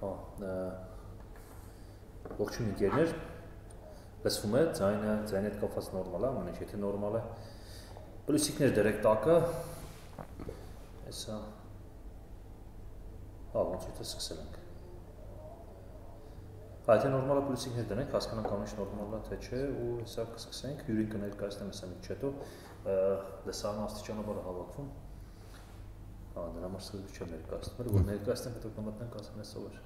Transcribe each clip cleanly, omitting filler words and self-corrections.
Ողջույն ընկերներ, լսվում է, ձայնը հետ կապված նորմալ է, ամեն ինչ եթե նորմալ է։ Պլյուսիկներ դրեք տակը։ Հեսա ոնց է սկսել ենք։ Եթե նորմալ է պլյուսիկներ դնենք, հասկանանք ամեն ինչ նորմալ է թե չէ, ու հեսա կսկսենք, հյուրին կներկայացնեմ հեսա մի չետո, լսարանը աստիճանաբար հավաքվում։ Դրա համար սկզբից չեմ ներկայացնում, որ ներկայացնենք, հետո կմտնենք ասեմ էսով էր։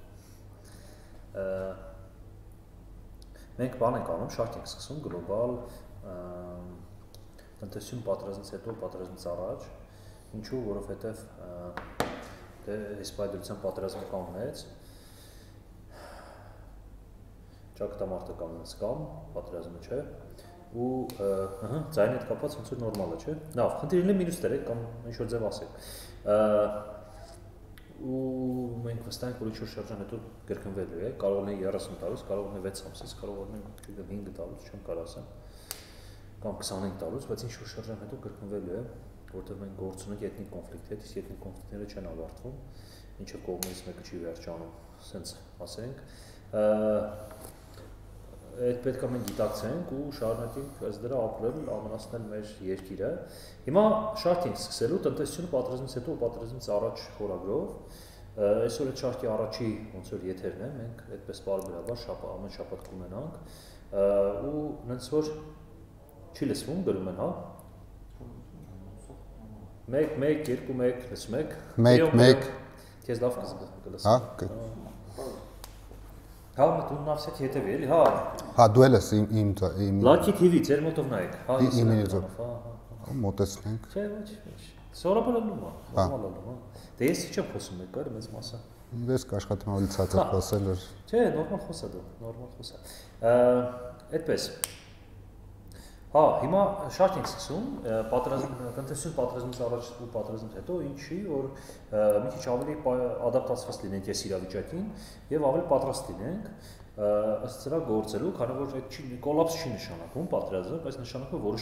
Մենք բան ենք անում, շարք ենք սկսում գլոբալ տնտեսություն պատերազմից հետո, պատերազմից առաջ, ինչու, որովհետև հեսպայդրության պատերազմը կանոնեց, ճակատամարտը կանոնեց կամ, պատերազմը չէ, ու ձայնի հետ կապված ոնց որ նորմալ է, չէ։ Լավ, խնդիրն է մինուս դրեք կամ ինչ-որ ձև ասեք։ Ու մենք վստահ ենք, որ ինչ-որ շրջան հետո կրկնվելու է, կարող է 30 տարուց, կարող է 6 ամսից, կարող է 5 տարուց, չեմ կարող ասեմ, կամ 25 տարուց, բայց ինչ-որ շրջան հետո կրկնվելու է, որտեղ մենք գործ ունենք էթնիկ կոնֆլիկտի հետ, իսկ էթնիկ կոնֆլիկտները չեն ավարտվում, ինչը կողմից մեկը չի վերջանում, սենց ասենք, այդ պետք է մենք գիտակցենք ու շարունակենք ըստ դրա ապրել, ամենացնել մեր երկիրը։ Հիմա շարք ենք սկսելու տնտեսությունը պատերազմից հետո, պատերազմից առաջ խորագրով։ Այսօր այդ շարքի առաջի ոնց որ եթերն է, մենք այդպես բարբերաբար ամեն շաբաթ կունենանք ու նենց որ չի լսվում, գրում են, հա։ 1 2 1 լսում եք։ 1 Քեզ լավ կլսեմ։ Հա։ Հա, դու նավսետ հետևի, էլի, հա։ Հա, դու ես իմ Lucky TV, ձեր մոտով նայեք, հա։ Իմիջով։ Մոտեցնենք։ Չէ, ոչ։ Սովորաբար անում է, նորմալ անում է։ Դե ես չեմ խոսում եք, կար մեծ մասը։ Ես կաշխատեմ ավելի ցածր խոսել էր։ Չէ, նորմալ խոսա դու, նորմալ խոսա։ Այդպես։ Հա, հիմա շարք ենք սկսում, տնտեսություն պատերազմից առաջ ու պատերազմից հետո, ինչի, որ մի քիչ ավելի ադապտացված լինենք այս իրավիճակին եւ ավելի պատրաստ լինենք ըստ դրա գործելու, քանի որ այդ կոլապս չի նշանակում պատերազմը, բայց նշանակում է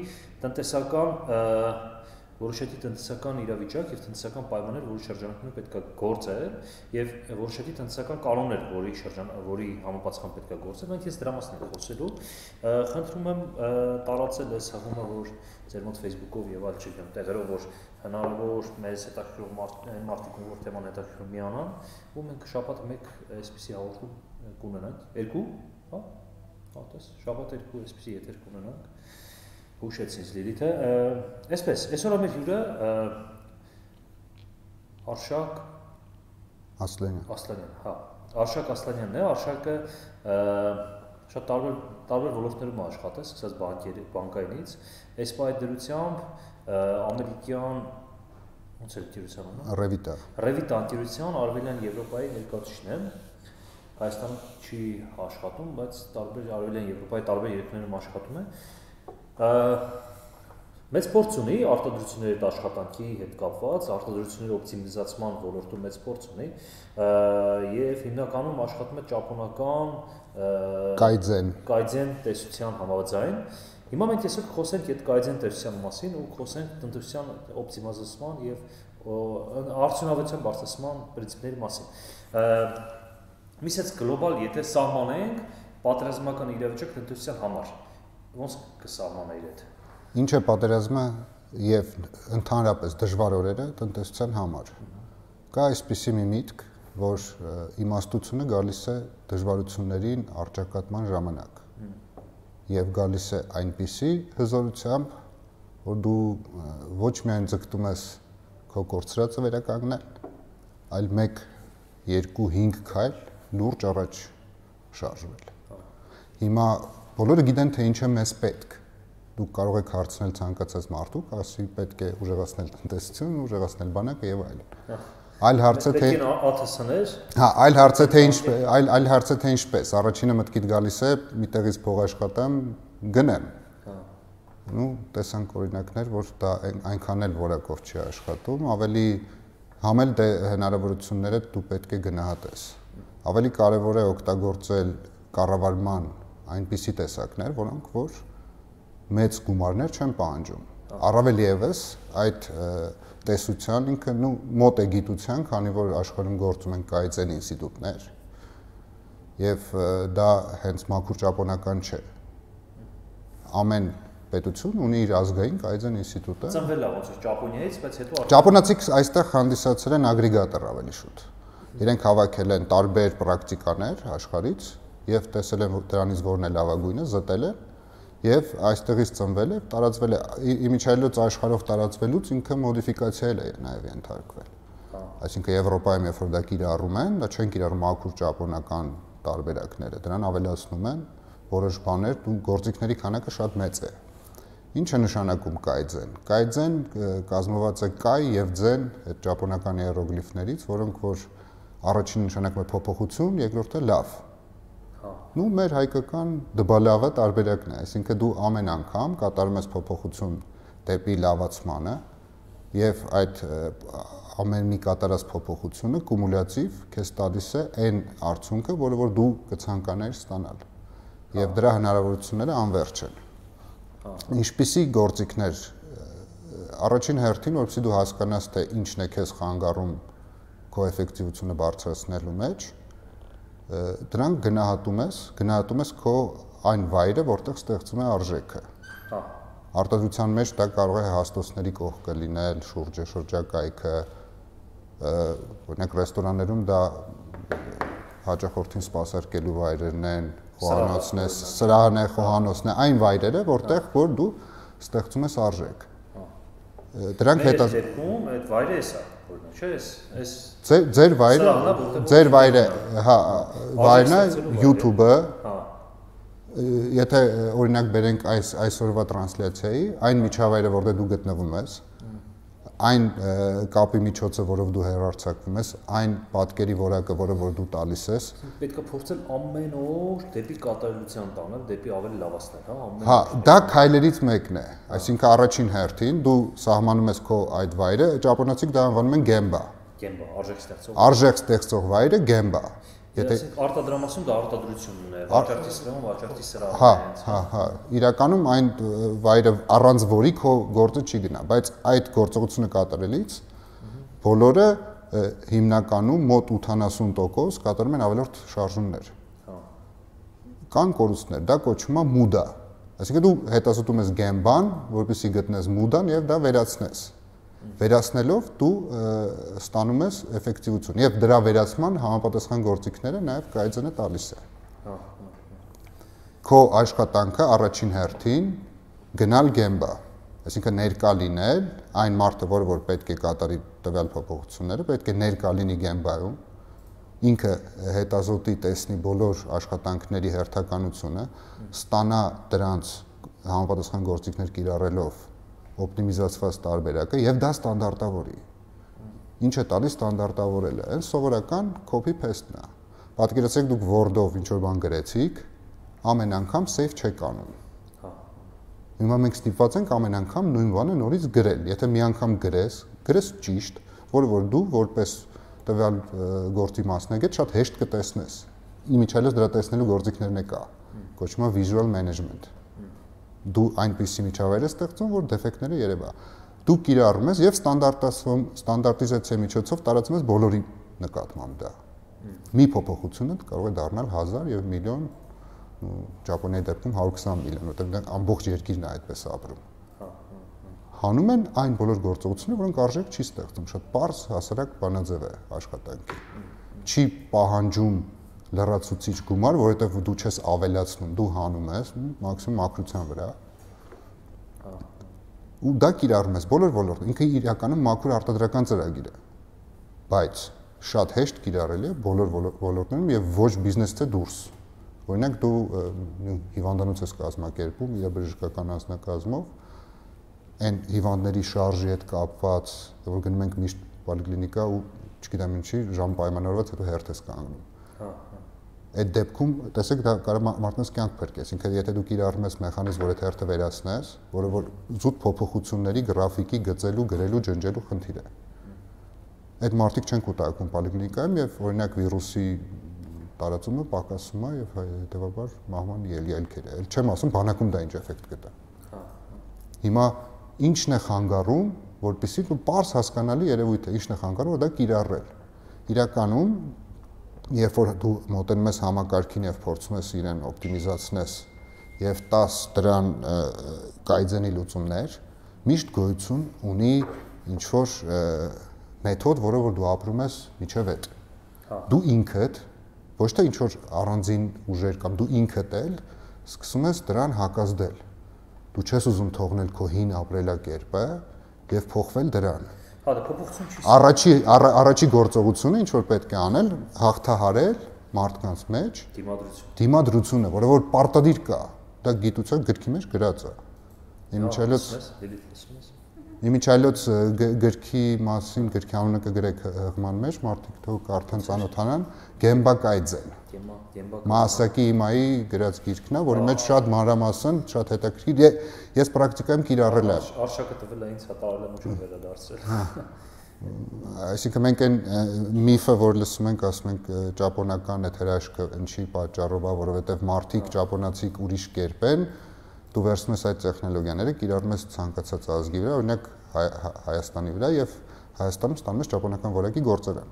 որոշակի տնտեսական իրավիճակ եւ տնտեսական պայմաններ, որի շրջանակներում պետք է գործել եւ որոշակի տնտեսական կանոններ, որի համապատասխան պետք է գործել, մենք ես դրա մասին ենք խոսելու։ Խնդրում եմ տարածել այս հաղումը, որ ձեր մոտ Facebook-ով եւ այլ չգիտեմ տեղերով, որ հնարավոր մեզ հետաքրքրող մարդիկ որ թեման հետաքրքրում միանան, ու մենք շաբաթ 1 այսպիսի հաղորդում կունենանք, 2, հա, հատես, շաբաթ 2 այսպիսի եթեր կունենանք։ Հուշեցինց Լիլիթը, այսպես, այսօր մեր հյուրը Արշակ Ասլանյան, հա, Արշակ Ասլանյանն է, Արշակը շատ տարբեր ոլորտներում աշխատել, սկսած բանկայինից, այդ դրությամբ ամերիկյան, ոնց է ընկերության անունը? Revita ընկերության Արևելյան Եվրոպայի ներկայացուցիչն է, Հայաստանում չի աշխատում, բայց Արևելյան Եվրոպայի տարբեր երկրներում աշխատում է։ Մեծ փորձ ունի արտադրությունների հետ աշխատանքի հետ կապված, արտադրությունների օպտիմիզացման ոլորտում մեծ փորձ ունի եւ հիմնականում աշխատում է ճապոնական կայձեն տեսության համաձայն։ Հիմա մենք այսօր կխոսենք այդ կայձեն տեսության մասին ու կխոսենք տնտեսության օպտիմիզացման եւ արդյունավետության բարձրացման պրինցիպների մասին։ Միսից գլոբալ եթե սահմանենք պատերազմական իրավիճակ տնտեսության համար ոնց կսահմանեիր այդ։ Ինչ է պատերազմը եւ ընդհանրապես դժվար օրերը տնտեսության համար։ Կա այսպիսի մի միտք, որ իմաստությունը գալիս է դժվարություններին առճակատման ժամանակ։ Եվ գալիս է այնպիսի հզորությամբ, որ դու ոչ միայն ձգտում ես քո կորցրածը վերականգնել, այլ 1, 2, 5 քայլ լուրջ առաջ շարժվել։ Հիմա բոլորը գիտեն, թե ինչ է մեզ պետք։ Դուք կարող եք հարցնել ցանկացած մարդուց, ասի պետք է ուժեղացնել տնտեսությունը, ուժեղացնել բանակը եւ այլն։ Այլ հարցը թե Հա, այլ հարցը թե ինչպես։ Առաջինը մտքիդ գալիս է միտեղից փող աշխատեմ, գնեմ։ Ну, տեսանք օրինակներ, որ դա այնքան էլ որակով չի աշխատում, ավելի համել հնարավորությունները դու պետք է գնահատես։ Ավելի կարևոր է օգտագործել կառավարման այնպիսի տեսակներ, որոնք որ մեծ գումարներ չեն պահանջում։ Առավել ևս այդ տեսության ինքը մոտ է գիտության, քանի որ աշխարհում գործում են կայծեն ինստիտուտներ, եւ դա հենց մաքուր ճապոնական չէ։ Ամեն պետություն ունի իր ազգային կայձեն ինստիտուտը։ Ծնվել է ոնց Ճապոնիայից, բայց հետո Ճապոնացիք այստեղ հանդիսացել են ագրեգատոր ավելի շուտ։ Իրենք հավաքել են տարբեր պրակտիկաներ աշխարհից եւ տեսել են դրանից որն է լավագույնը, զտել են եւ այստեղից ծնվել է, տարածվել է իմիջայլոց աշխարհով տարածվելուց ինքը մոդիֆիկացիա է նաեւ ենթարկվել։ Այսինքն Եվրոպայում երբ որ դա կիրառում են, դա չեն կիրառում մաքուր ճապոնական տարբերակները, դրան ավելացնում են որոշ բաներ, ու գործիքների քանակը շատ մեծ է։ Ինչ է նշանակում կայձեն։ Կայձեն կազմված է կայ եւ ձեն այդ ճապոնական հիերոգլիֆներից, որոնք որ առաջին նշանակում է փոփոխություն, երկրորդը լավ։ Նու մեր հայկական դբալավը տարբերակն է, այսինքն դու ամեն անգամ կատարում ես փոփոխություն դեպի լավացմանը եւ այդ ամեն մի կատարած փոփոխությունը կումուլյատիվ քեզ տալիս է այն արդյունքը, որը որ դու կցանկանայիր ստանալ։ Եվ դրա հնարավորությունները անվերջ են։ Ինչպիսի գործիքներ առաջին հերթին, որովհետեւ դու հասկանաս թե ինչն է քեզ խանգարում քո էֆեկտիվությունը բարձրացնելու մեջ, դրանք գնահատում ես քո այն վայրը, որտեղ ստեղծում է արժեքը։ Արտադրության մեջ դա կարող է հաստոցների կողքը լինել, շրջակայքը, օրինակ ռեստորաններում դա հաճախորդին սպասարկելու վայրերն են, խոհանոցն է, սրահն է, խոհանոցն է, այն վայրերը, որտեղ որ դու ստեղծում ես արժեք։ Դրանք հետազոտում այդ վայրը էսա, օրինակ, չէ՞, այս ձեր վայրը, հա, վայրն է YouTube-ը։ Եթե օրինակ բերենք այսօրվա տրանսլյացիայի, այն միջավայրը, որտեղ դու գտնվում ես, այն կապի միջոցը, որով դու հեռարձակվում ես, այն պատկերի որակը, որը որ դու տալիս ես, պետք է փորձել ամեն օր դեպի կատարելության տանել, դեպի ավելի լավացնել, հա, ամեն օր։ Հա, դա քայլերից մեկն է, այսինքն առաջին հերթին դու սահմանում ես քո այդ վայրը, ճապոնացիք դա անվանում են գեմբա։ Գեմբա, արժեք ստեղծող։ Արժեք ստեղծող վայրը գեմբա։ Եթե արտադրամասում դա արտադրությունն է, վաճառքի սրահում վաճառքի սրահն է։ Հա, իրականում այն վայրը առանց որի քո գործը չի գնա, բայց այդ գործողությունը կատարելիս բոլորը հիմնականում մոտ 80% կատարում են ավելորդ շարժումներ։ Կան կորուստներ, դա կոչվում է մուդա։ Այսինքն դու հետազոտում ես գեմբան, որպեսզի գտնես մուդան եւ դա վերացնես։ Վերացնելով դու ստանում ես էֆեկտիվություն եւ դրա վերացման համապատասխան գործիքները նաեւ կայձենը տալիս է։ Քո աշխատանքը առաջին հերթին գնալ գեմբա, այսինքն ներկա լինել այն մարդը, որ պետք է կատարի տվյալ փոփոխությունները, պետք է ներկա լինի գեմբայում, ինքը հետազոտի տեսնի բոլոր աշխատանքների հերթականությունը, ստանա դրանց համապատասխան գործիքներ կիրառելով օպտիմիզացված տարբերակը եւ դա ստանդարտավորի։ Ինչ է տալիս ստանդարտավորելը։ Այն սովորական copy paste-ն է։ Պատկերացրեք դուք Word-ով ինչ-որ բան գրեցիք, ամեն անգամ save չեք անում։ Հիմա մենք ստիպված ենք ամեն անգամ նույն բանը նորից գրել։ Եթե մի անգամ գրես ճիշտ, որը որ դու որպես տվյալ գործի մասնագետ շատ հեշտ կտեսնես։ Իմիջիալից դրա տեսնելու գործիքներն է կա։ Կոչվում է visual management։ Դու այնպիսի միջավայր ես ստեղծում, որ դեֆեկտները երևա։ Դու կիրառում ես եւ ստանդարտիզացիայի միջոցով տարածում ես բոլորի նկատմամբ դա։ Մի փոփոխությունը կարող է դառնալ 1000 եւ միլիոն, Ճապոնիայի դեպքում 120 միլիոն, որտեղ ամբողջ երկիրն է այդպես ապրում։ Հանում են այն բոլոր գործողությունները, որոնք արժեք չի ստեղծում, շատ པարզ հասարակ բանաձև է աշխատանքի։ Չի պահանջում լրացուցիչ գումար, որովհետև դու չես ավելացնում, դու հանում ես մաքսիմում մաքրության վրա։ Ու դա կիրառում ես բոլոր ոլորտներում, ինքը իրականում մաքուր արտադրական ծրագիր է, բայց շատ հեշտ կիրառելի է բոլոր ոլորտներում եւ ոչ բիզնեսից դուրս։ Օրինակ դու հիվանդանոց ես կազմակերպում իր բժշկական անձնակազմով, այն հիվանդների շարժի հետ կապված, որ գնում ենք միշտ պոլիկլինիկա ու չգիտեմ ինչի ժամ պայմանավորված հետո հերթ ես կանգնում։ Այդ դեպքում տեսեք դա կարող մարդկանց կյանք փրկի, այսինքն եթե դու կիրառում ես մեխանիզմ, որ այդ հերթը վերացնես, որը որ զուտ փոփոխությունների գրաֆիկի գծելու, գրելու, ջնջելու խնդիր է։ Այդ մարդիկ չեն կուտակում պոլիկլինիկայում եւ օրինակ վիրուսի տարածումը պակասում է եւ հետեւաբար մահվան ելքեր է։ Չեմ ասում բանակում դա ինչ էֆեկտ կտա։ Հիմա ինչն է խանգարում, որպեսզի պարզ հասկանալի երևույթ է, ինչն է խանգարում, որ դա կիրառել։ Իրականում երբ որ դու մոտենում ես համակարգին եւ փորձում ես իրեն օպտիմիզացնես եւ 10 դրան կայձենի լուծումներ, միշտ գոյություն ունի ինչ որ մեթոդ, որը որ դու ապրում ես միջև այդ։ Դու ինքդ ոչ թե ինչ որ առանձին ուժեր կամ դու ինքդ էլ սկսում ես դրան հակազդել։ Դու չես ուզում թողնել քո հին ապրելակերպը եւ փոխվել դրան։ Հա, դա փոփոխություն չի։ Առաջի գործողությունը ինչ որ պետք է անել, հաղթահարել մարդկանց մեջ դիմադրությունը, որը որ պարտադիր կա։ Դա գիտության գրքի մեջ գրած է։ Իմիջայլոց գրքի մասին, գրքի անունը կգրեք հղման մեջ, մարդիկ թող արդեն ծանոթանան, Գեմբա Կայձեն։ Մասակի իմայի գրած գիրքն է, որի մեջ շատ մանրամասն, շատ հետաքրքիր ես պրակտիկայում կիրառել եմ։ Արշակը տվել է ինձ, հատարել եմ ու չեմ վերադարձրել։ Այսինքն մենք այն միֆը, որ լսում ենք, ասում ենք ճապոնական էթերաշկը ինչի պատճառով է, որովհետև մարդիկ ճապոնացիք ուրիշ կերպ են, դու վերցնում ես այդ տեխնոլոգիաները, կիրառում ես ցանկացած ազգի վրա, օրինակ Հայաստանի վրա եւ Հայաստանում ստանում ես ճապոնական որակի գործարան։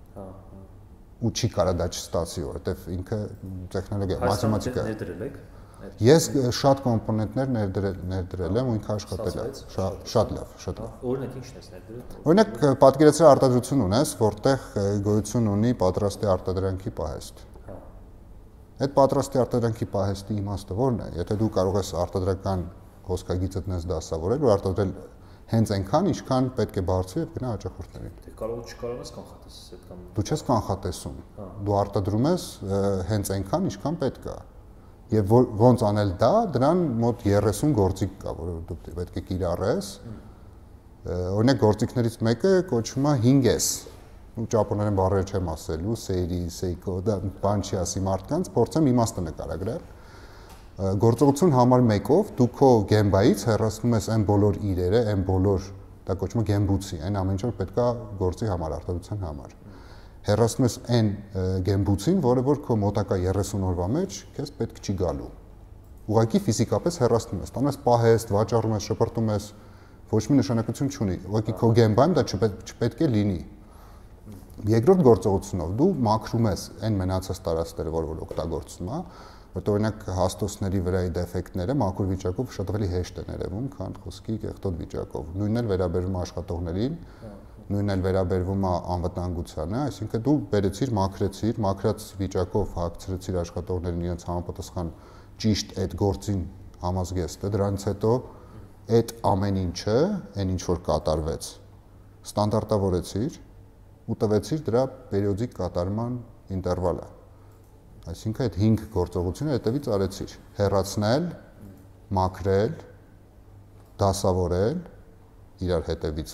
Ու չի կարա դա չստացի, որովհետև ինքը տեխնոլոգիա, մաթեմատիկա։ Ներդրել եք։ Ես շատ կոմպոնենտներ ներդրել եմ ու ինքը աշխատել է։ Շատ լավ, շատ լավ։ Օրինակ ի՞նչն ես ներդրել։ Օրինակ պատկերացրու արտադրություն ունես, որտեղ գոյություն ունի պատրաստի արտադրանքի պահեստ։ Այդ պատրաստի արտադրանքի պահեստի իմաստը ո՞րն է։ Եթե դու կարող ես արտադրական հոսքագիծդ նես դասավորել ու արտադրել հենց այնքան, ինչքան պետք է բարձրի եւ գնա հաճախորդներին։ Դե կարող չկարողանաս կանխատեսել այդ կամ։ Դու չես կանխատեսում։ Դու արտադրում ես հենց այնքան, ինչքան պետք է։ Եվ ոնց անել դա, դրան մոտ 30 գործիք կա, որ դու պետք է կիրառես։ Օրինակ գործիքներից մեկը կոչվում է 5S։ Ու ճապոներեն բառեր չեմ ասելու, Seiri, Seiko, դա բան չի ասի մարդկանց, փորձեմ իմաստը նկարագրել։ Գործողություն համար 1-ով դու քո Գեմբայից հեռացնում ես այն բոլոր իրերը, այն բոլոր, դա կոչվում է Գեմբուցի, այն ամեն ինչ որ պետքա գործի համար, արտադրության համար։ Հեռացնում ես այն Գեմբուցին, որը որ քո մոտակա 30 օրվա մեջ քեզ պետք չի գալու։ Ուղղակի ֆիզիկապես հեռացնում ես, տանում ես պահեստ, վաճառում ես, շպրտում ես, ոչ մի նշանակություն չունի։ Ուղղակի քո Գեմբայում դա չպետք է լինի։ Երկրորդ գործողությունով դու մաքրում ես այն մնացած տարածքները, որ օգտագործվում է, որտեղ օրինակ հաստոցների վրայի դեֆեկտները մաքուր վիճակով շատ ավելի հեշտ են երևում, քան խոսքի կեղտոտ վիճակով։ Նույնն էլ վերաբերվում է աշխատողներին, նույնն էլ վերաբերվում է անվտանգությանը, այսինքն դու բերեցիր, մաքրեցիր, մաքրած վիճակով հագցրեցիր աշխատողներին իրենց համապատասխան ճիշտ այդ գործին համազգեստը, դրանից հետո այդ ամեն ինչը, այն ինչ որ կատարվեց, ստանդարտավորեցիր ու տվեցիր դրա պերիոդիկ կատարման ինտերվալը։ Այսինքն այդ 5 գործողությունը հետևից արեցիր. հեռացնել, մաքրել, դասավորել, իրար հետևից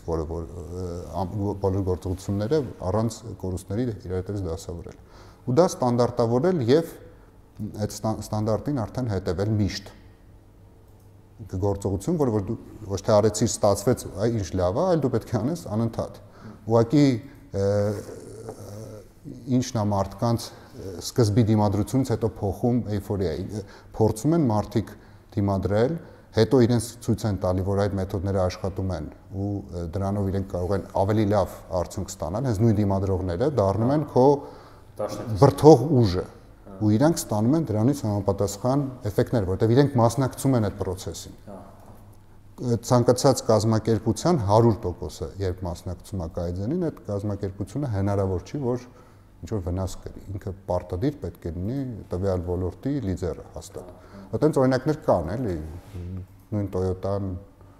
բոլոր գործողությունները առանց կորուստների իրար հետևից դասավորել։ Ու դա ստանդարտավորել եւ այդ ստանդարտին արդեն հետևել միշտ։ Գործողություն, որը որ դու ոչ թե արեցիր, ստացվեց, այ ինչ լավ է, այլ դու պետք է անես անընդհատ։ Ուղղակի ինչն է մարդկանց սկզբի դիմադրությունից հետո փոխում էյֆորիայի, փորձում են մարդիկ դիմադրել, հետո իրենց ցույց են տալի, որ այդ մեթոդները աշխատում են ու դրանով իրենք կարող են ավելի լավ արդյունք ստանալ, հենց նույն դիմադրողները դառնում են քո բրդող ուժը ու իրենք ստանում են դրանից համապատասխան էֆեկտներ, որտեղ իրենք մասնակցում են այդ process-ին։ Ցանկացած կազմակերպության 100%-ը, երբ մասնակցում է կայձենին, այդ կազմակերպությունը հնարավոր չի, որ ինչ որ վնաս կրի։ Ինքը պարտադիր պետք է լինի տվյալ ոլորտի լիդերը հաստատ։ Այդտենց օրինակներ կան, էլի, նույն Toyota-ն,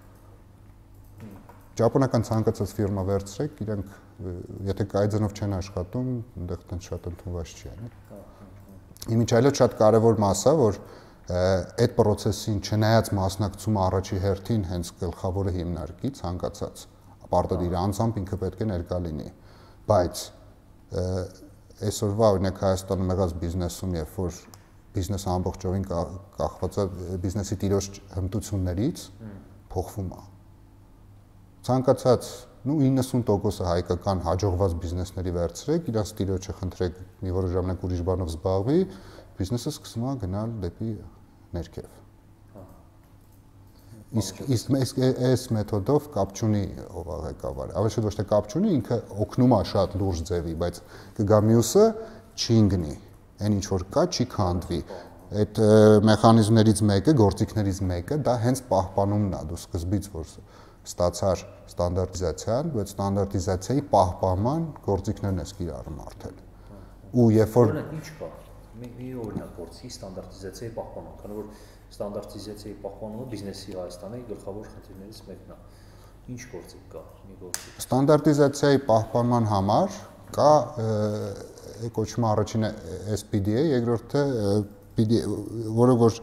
ճապոնական ցանկացած ֆիրմա վերցրեք, իրենք եթե կայձենով չեն աշխատում, այնտեղ տենց շատ ընդունված չի այն։ Իմիջայլոց շատ կարևոր մաս է, որ այդ process-ին չնայած մասնակցումը առաջի հերթին հենց գլխավորը հիմնարկի ցանկացած պարտադիր անձամբ ինքը պետք է ներկա լինի, բայց այսօրվա օրինակ Հայաստանում եղած բիզնեսում, երբ որ բիզնեսը ամբողջովին կախված է բիզնեսի տիրոջ հմտություններից, փոխվում է։ Ցանկացած 90% հայկական հաջողված բիզնեսների վերցրեք, իրաց տիրոջը խնդրեք մի որոշ ժամանակ ուրիշ բանով զբաղվի, բիզնեսը սկսում է գնալ դեպի ներքև։ Իսկ այս մեթոդով կապ չունի ով է ղեկավարը։ Ավելի շուտ ոչ թե կապ չունի, ինքը օգնում է շատ լուրջ ձևի, բայց կգա մյուսը, չի ընկնի, այն ինչ որ կա չի քանդվի։ Այդ մեխանիզմներից մեկը, գործիքներից մեկը դա հենց պահպանումն է, դու սկզբից որ ստացար ստանդարտիզացիան, բայց ստանդարտիզացիայի պահպանման գործիքներն ես կիրառում արդեն։ Ու երբ որ ինչ կա, մի օրինակ գործի ստանդարտիզացիայի պահպանումը, քանի որ ստանդարտիզացիայի պահպանումը բիզնեսի Հայաստանի գլխավոր խնդիրներից մեկն է։ Ինչ գործիք կա, մի գործիք։ Ստանդարտիզացիայի պահպանման համար կա կոչվում է առաջինը SPDA, երկրորդը PD, որը որ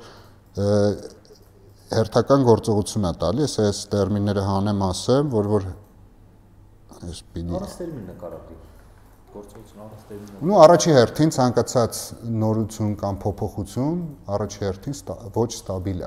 հերթական գործողություն է տալի, այս տերմինները հանեմ ասեմ, որ SPDA։ Առանց տերմինը կարելի գործողություն առանց տերմինը։ Ну առաջի հերթին ցանկացած նորություն կամ փոփոխություն առաջի հերթին ոչ ստաբիլ է։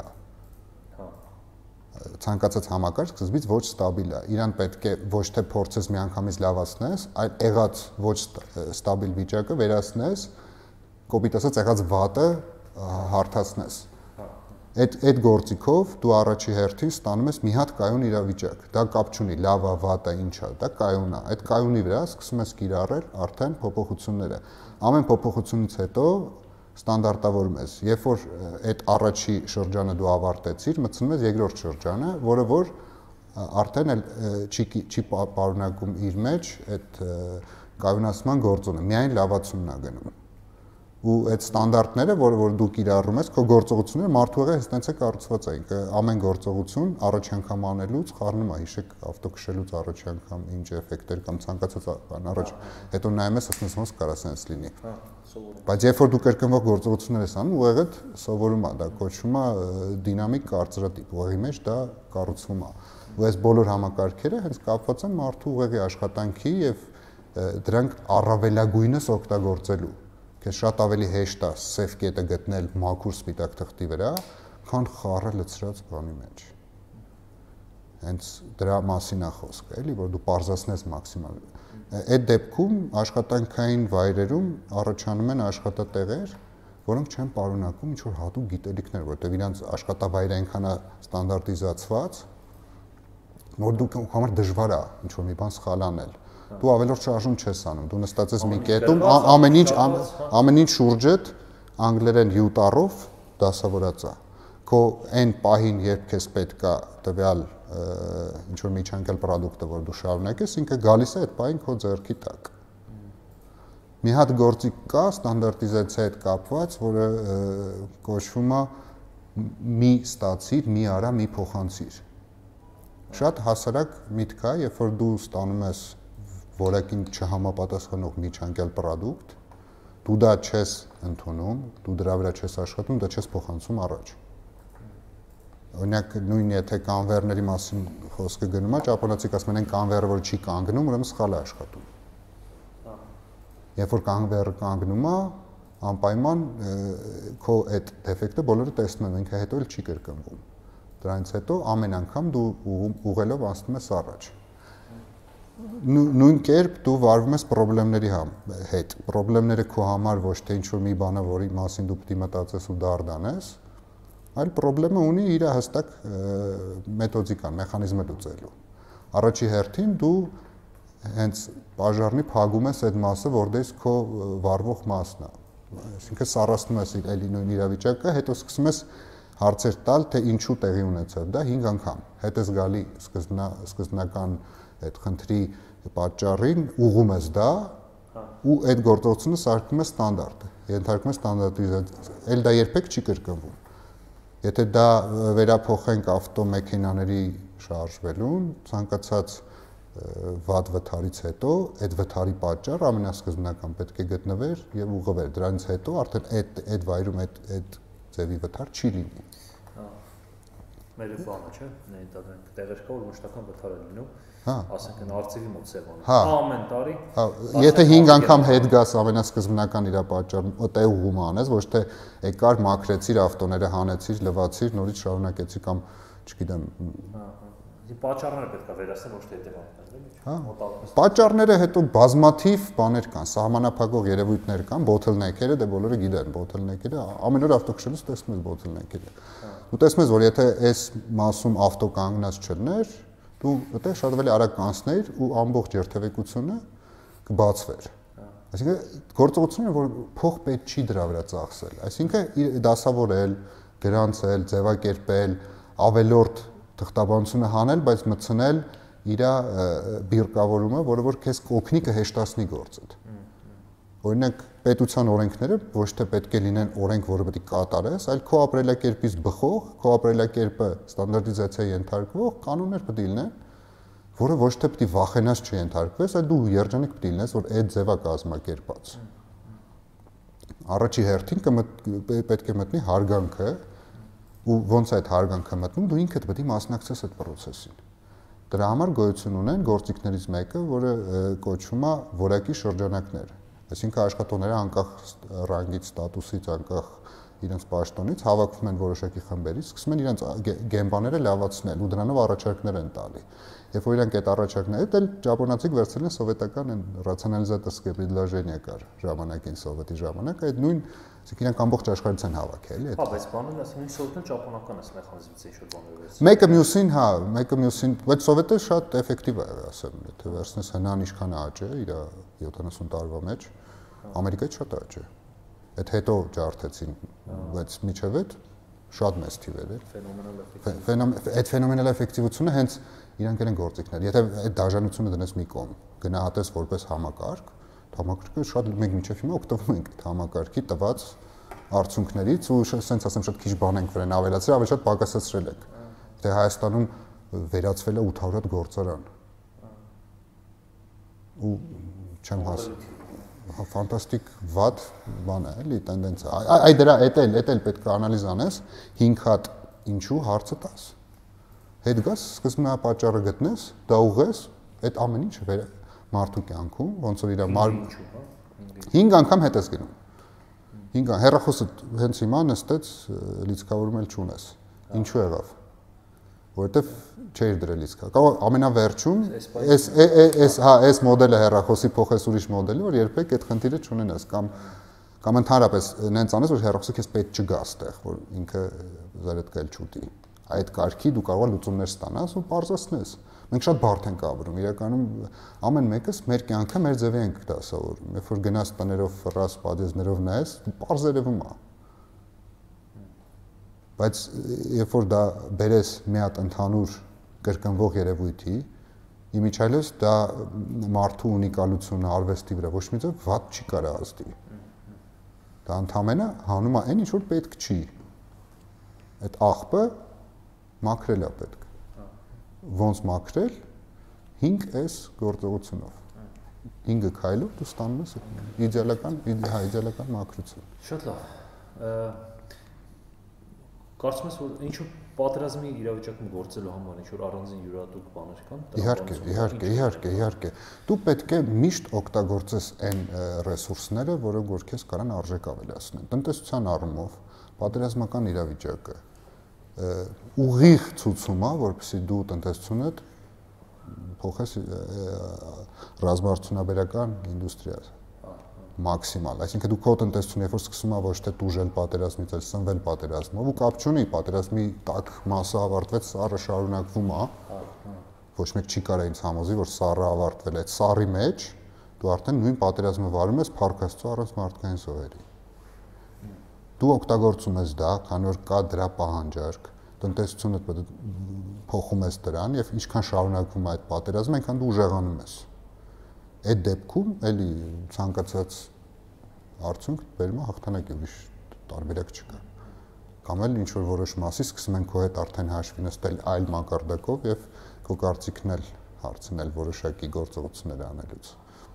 Ցանկացած համակարգ սկզբից ոչ ստաբիլ է։ Իրան պետք է ոչ թե փորձես միանգամից լավացնես, այլ եղած ոչ ստաբիլ վիճակը վերացնես, կոպիտ ասած եղած վատը հարթացնես։ Այդ գործիքով դու առաջի հերթին ստանում ես մի հատ կայուն իրավիճակ։ Դա կապ չունի լավա, վատա, ինչա, դա կայուն է։ Այդ կայունի վրա սկսում ես կիրառել արդեն փոփոխությունները։ Ամեն փոփոխությունից հետո ստանդարտավորում ես։ Երբ որ այդ առաջի շրջանը դու ավարտեցիր, մտցնում ես երկրորդ շրջանը, որը որ արդեն չի պարունակում իր մեջ այդ կայունացման գործոնը, միայն լավացումն է գնում։ Ու այդ ստանդարտները, որ դու կիրառում ես, քո գործողությունները մարդու եղը հենց է կառուցված այն, ամեն գործողություն առաջ անգամ անելուց խառնում է, հիշեք ավտոքշելուց առաջ անգամ ինչ էֆեկտեր կամ ցանկացած բան առաջ, հետո նայում ես, ասես ոնց կարա սենց լինի։ Բայց երբ որ դու կրկնվող գործողություններ ես անում, ուղղակի սովորում է, դա կոչվում է դինամիկ կարծրատիպ, ուղղի մեջ դա կառուցվում է։ Ու այս բոլոր համակարգերը հենց կապված են մարդու ուղղի աշխատանքի եւ դրանք առավելագույնս օգտագործելու։ Քեզ շատ ավելի հեշտ է սև կետը գտնել մաքուր սպիտակ թղթի վրա, քան խառը լցրած բանի մեջ։ Հենց դրա մասին է խոսքը, էլի, որ դու պարզացնես մաքսիմալ։ Այդ դեպքում աշխատանքային վայրերում առաջանում են աշխատատեղեր, որոնք չեն պարունակում ինչ-որ հատուկ գիտելիքներ, որտեղ իրանց աշխատավայրը այնքան է ստանդարտիզացված, որ դու համար դժվար է ինչ-որ մի բան սխալ անել։ Դու ավելորդ շարժում չես անում, դու նստած ես մի կետում, ամեն ինչ շուրջդ անգլերեն յուտառով դասավորած է։ Քո այն պահին, երբ քեզ պետք է տվյալ ինչ-որ միջանկյալ պրոդուկտը, որ դու շարունակես, ինքը գալիս է այդ պահին քո ձեռքի տակ։ Մի հատ գործիք կա ստանդարտիզացիայի հետ կապված, որը կոչվում է մի ստացիր, մի արա, մի փոխանցիր։ Շատ հասարակ միտք է, երբ որ դու ստանում ես որակին չհամապատասխանող միջանկյալ պրոդուկտ, դու դա չես ընդունում, դու դրա վրա չես աշխատում, դա չես փոխանցում առաջ։ Օրինակ նույն եթե կանվերների մասին խոսքը գնում է, ճապոնացիք ասում են կանվերը, որ չի կանգնում, ուրեմն սխալ է աշխատում։ Երբ որ կանվերը կանգնում է, անպայման քո այդ դեֆեկտը բոլորը տեսնում են, ինքը հետո էլ չի կրկնվում։ Դրանից հետո ամեն անգամ դու ուղղելով անցնում ես առաջ։ Նույն կերպ դու վարվում ես խնդիրների հետ։ Խնդիրները քո համար ոչ թե ինչ-որ մի բան է, որի մասին դու պետք է մտածես ու դարդանես, այլ խնդիրը ունի իր հստակ մեթոդիկան, մեխանիզմը լուծելու։ Առաջի հերթին դու հենց բաժարնի փակում ես այդ մասը, որտեղից քո վարվող մասն է։ Այսինքն սառացնում ես էլի նույն իրավիճակը, հետո սկսում ես հարցեր տալ, թե ինչու տեղի ունեցավ դա 5 անգամ։ Հետ ես գալի սկզբնական այդ խնդրի պատճառին, ուղում ես դա ու այդ գործողությունը սարքում ես ստանդարտը, ենթարկում ես ստանդարտիզացիա, էլ դա երբեք չի կրկնվում։ Եթե դա վերափոխենք ավտոմեքենաների շարժվելուն, ցանկացած վատ վթարից հետո այդ վթարի պատճառը ամենասկզբնական պետք է գտնվեր եւ ուղղվեր։ Դրանից հետո արդեն այդ վայրում այդ ձևի վթար չի լինի։ Մեր բանը չէ, ներդրանք տեղեր կա, որ մշտական վթար է լինում։ Ասենք արծիվի մոտ Սևանում։ Ամեն տարի։ Եթե 5 անգամ հետ գաս ամենասկզբնական իր պատճառը, այդտեղ ուղում անես, ոչ թե եկար մաքրեցիր ավտոները, հանեցիր, լվացիր, նորից շարունակեցի կամ չգիտեմ։ Պատճառները պետք է վերացնել, ոչ թե հետևանքները։ Պատճառները հետո բազմաթիվ բաներ կան, սահմանափակող երևույթներ կան, bottleneck-երը, դե բոլորը գիտեն, bottleneck-երը, ամեն օր ավտոքշելուց տեսնում ես bottleneck-երը։ Դու տեսնում ես, որ եթե այս մասում ավտո կանգնած չլներ, դու այդտեղ շատ ավելի արագ կանցներ ու ամբողջ երթևեկությունը կբացվեր։ Այսինքն գործողությունները, որ փող պետք չի դրա վրա ծախսել, այսինքն դասավորել, գրանցել, ձևակերպել, ավելորդ թղթաբանությունը հանել, բայց մտցնել իր բիրկավորումը, որը որ քեզ կօգնի կհեշտացնի գործը։ Օրինակ պետության օրենքները ոչ թե պետք է լինեն օրենք, որը պետք է կատարես, այլ քո ապրելակերպից բխող, քո ապրելակերպը ստանդարտիզացիայի ենթարկվող կանոններ պետք է լինեն, որը ոչ թե պետք է վախենաս չենթարկվես, այլ դու երջանիկ պետք է լինես, որ այդ ձևա կազմակերպած։ Առաջի հերթին պետք է մտնի հարգանքը, ու ոնց է այդ հարգանքը մտնում, դու ինքդ պետք է մասնակցես այդ process-ին։ Դրա համար գոյություն ունեն գործիքներից մեկը, որը կոչվում է որակի շրջանակներ։ Այսինքն աշխատողները անկախ ռանգից, ստատուսից, անկախ իրենց պաշտոնից հավաքվում են որոշակի խմբերից, սկսում են իրենց գեմբաները լավացնել ու դրանով առաջարկներ են տալի։ Երբ որ իրանք այդ առաջարկները դել ճապոնացիք վերցրել են սովետական այն ռացիոնալիզատորսկե предложение կար ժամանակին սովետի ժամանակ, այդ նույն, ասենք իրանք ամբողջ աշխարհից են հավաքել, էլի։ Հա, բայց բանն ասենք սովետը ճապոնական է մեխանիզմից ինչ-որ բաներ վերցրել։ Մեկը մյուսին, հա, մեկը մյուսին, բայց սովետը շատ էֆեկտիվ է, ասեմ, եթե վերցնես հնան ինչքան է աճը իր 70 տարվա մեջ, Ամերիկայից շատ աճ է։ Այդ հետո ջարդեցին, բայց միջև այդ շատ մեծ թիվ էր։ Այդ ֆենոմենալ էֆեկտիվությունը հենց իրանք են գործիքներ։ Եթե այդ դաժանությունը դնես մի կողմ, գնահատես որպես համակարգ, համակարգը շատ մենք միջև հիմա օգտվում ենք այդ համակարգի տված արդյունքներից ու ասենց ասեմ շատ քիչ բան ենք վրան ավելացրել, ավելի շատ պակասացրել ենք։ Թե Հայաստանում վերածվել է 800 հատ գործարան։ Ու չեմ հասել ֆանտաստիկ վատ բան է, էլի տենդենսիա։ Այ դրա էդ էլ պետք է անալիզ անես, 5 հատ ինչու հարցը տաս։ Հետ գաս, սկզբնա պատճառը գտնես, դա ուղես, այդ ամեն ինչը մարդու կյանքում, ոնց որ իր 5 անգամ հետ ես գնում։ 5 անգամ հեռախոսը հենց հիմա նստեց, լիցքավորում էլ չունես։ Ինչու եղավ։ Որովհետև չէր դրել լիցքա։ Կարող ամենավերջում այս մոդելը հեռախոսի փոխես ուրիշ մոդելի, որ երբեք այդ խնդիրը չունենաս կամ ընդհանրապես նենց անես, որ հեռախոսը քեզ պետք չգա այդտեղ, որ ինքը զարեթկալ չուտի։ Այդ կարգի դու կարող ես լուծումներ ստանաս ու բարձրացնես։ Մենք շատ բարդ ենք ապրում, իրականում ամեն մեկս մեր կյանքը մեր ձևի ենք դասավորում։ Երբ որ գնաս տներով ֆրաս պատեզներով նայես, բարձ երևում է։ Բայց երբ որ դա բերես մի հատ ընդհանուր կրկնվող երևույթի, իմիջիայլոց դա մարդու ունիկալությունը արվեստի վրա ոչ մի ձև վատ չի կարող ազդի։ Դա ընդհանրապես հանում է այն ինչ որ պետք չի։ Այդ աղբը մաքրել է պետք։ Ոնց մաքրել 5S գործողությունով։ 5 քայլով դու ստանում ես իդեալական մաքրություն։ Շատ լավ։ Կարծում ես որ ինչ որ պատերազմի իրավիճակում գործելու համար ինչ որ առանձին յուրատուկ բաներ կան։ Իհարկե։ Դու պետք է միշտ օգտագործես այն ռեսուրսները, որոնք որ քեզ կարան արժեք ավելացնեն։ Տնտեսության առումով պատերազմական իրավիճակը ուղիղ ցուցում է, որպեսզի դու տնտեսությունդ փոխես ռազմարտունաբերական ինդուստրիա մաքսիմալ, այսինքն դու քո տնտեսությունը երբ որ սկսում է ոչ թե տուժել պատերազմից, այլ սնվել պատերազմով ու կապ չունի, պատերազմի տակ մասը ավարտվեց, սառը շարունակվում է։ Ոչ մեկ չի կարող ինձ համոզի, որ սառը ավարտվել է, այդ սառի մեջ դու արդեն նույն պատերազմը վարում ես փառքաստու առանց մարդկային զոհերի։ Դու օգտագործում ես դա, քանի որ կա դրա պահանջարկ, տնտեսությունը փոխում ես դրան եւ ինչքան շարունակվում է այդ պատերազմը, այնքան դու ուժեղանում ես։ Այդ դեպքում էլի ցանկացած արդյունք բերում է հաղթանակի, ուրիշ տարբերակ չկա։ Կամ էլ ինչ որ որոշ մասի սկսում են քո հետ արդեն հաշվի նստել այլ մակարդակով եւ քո կարծիքն էլ հարցնել որոշակի գործողություններ անելուց։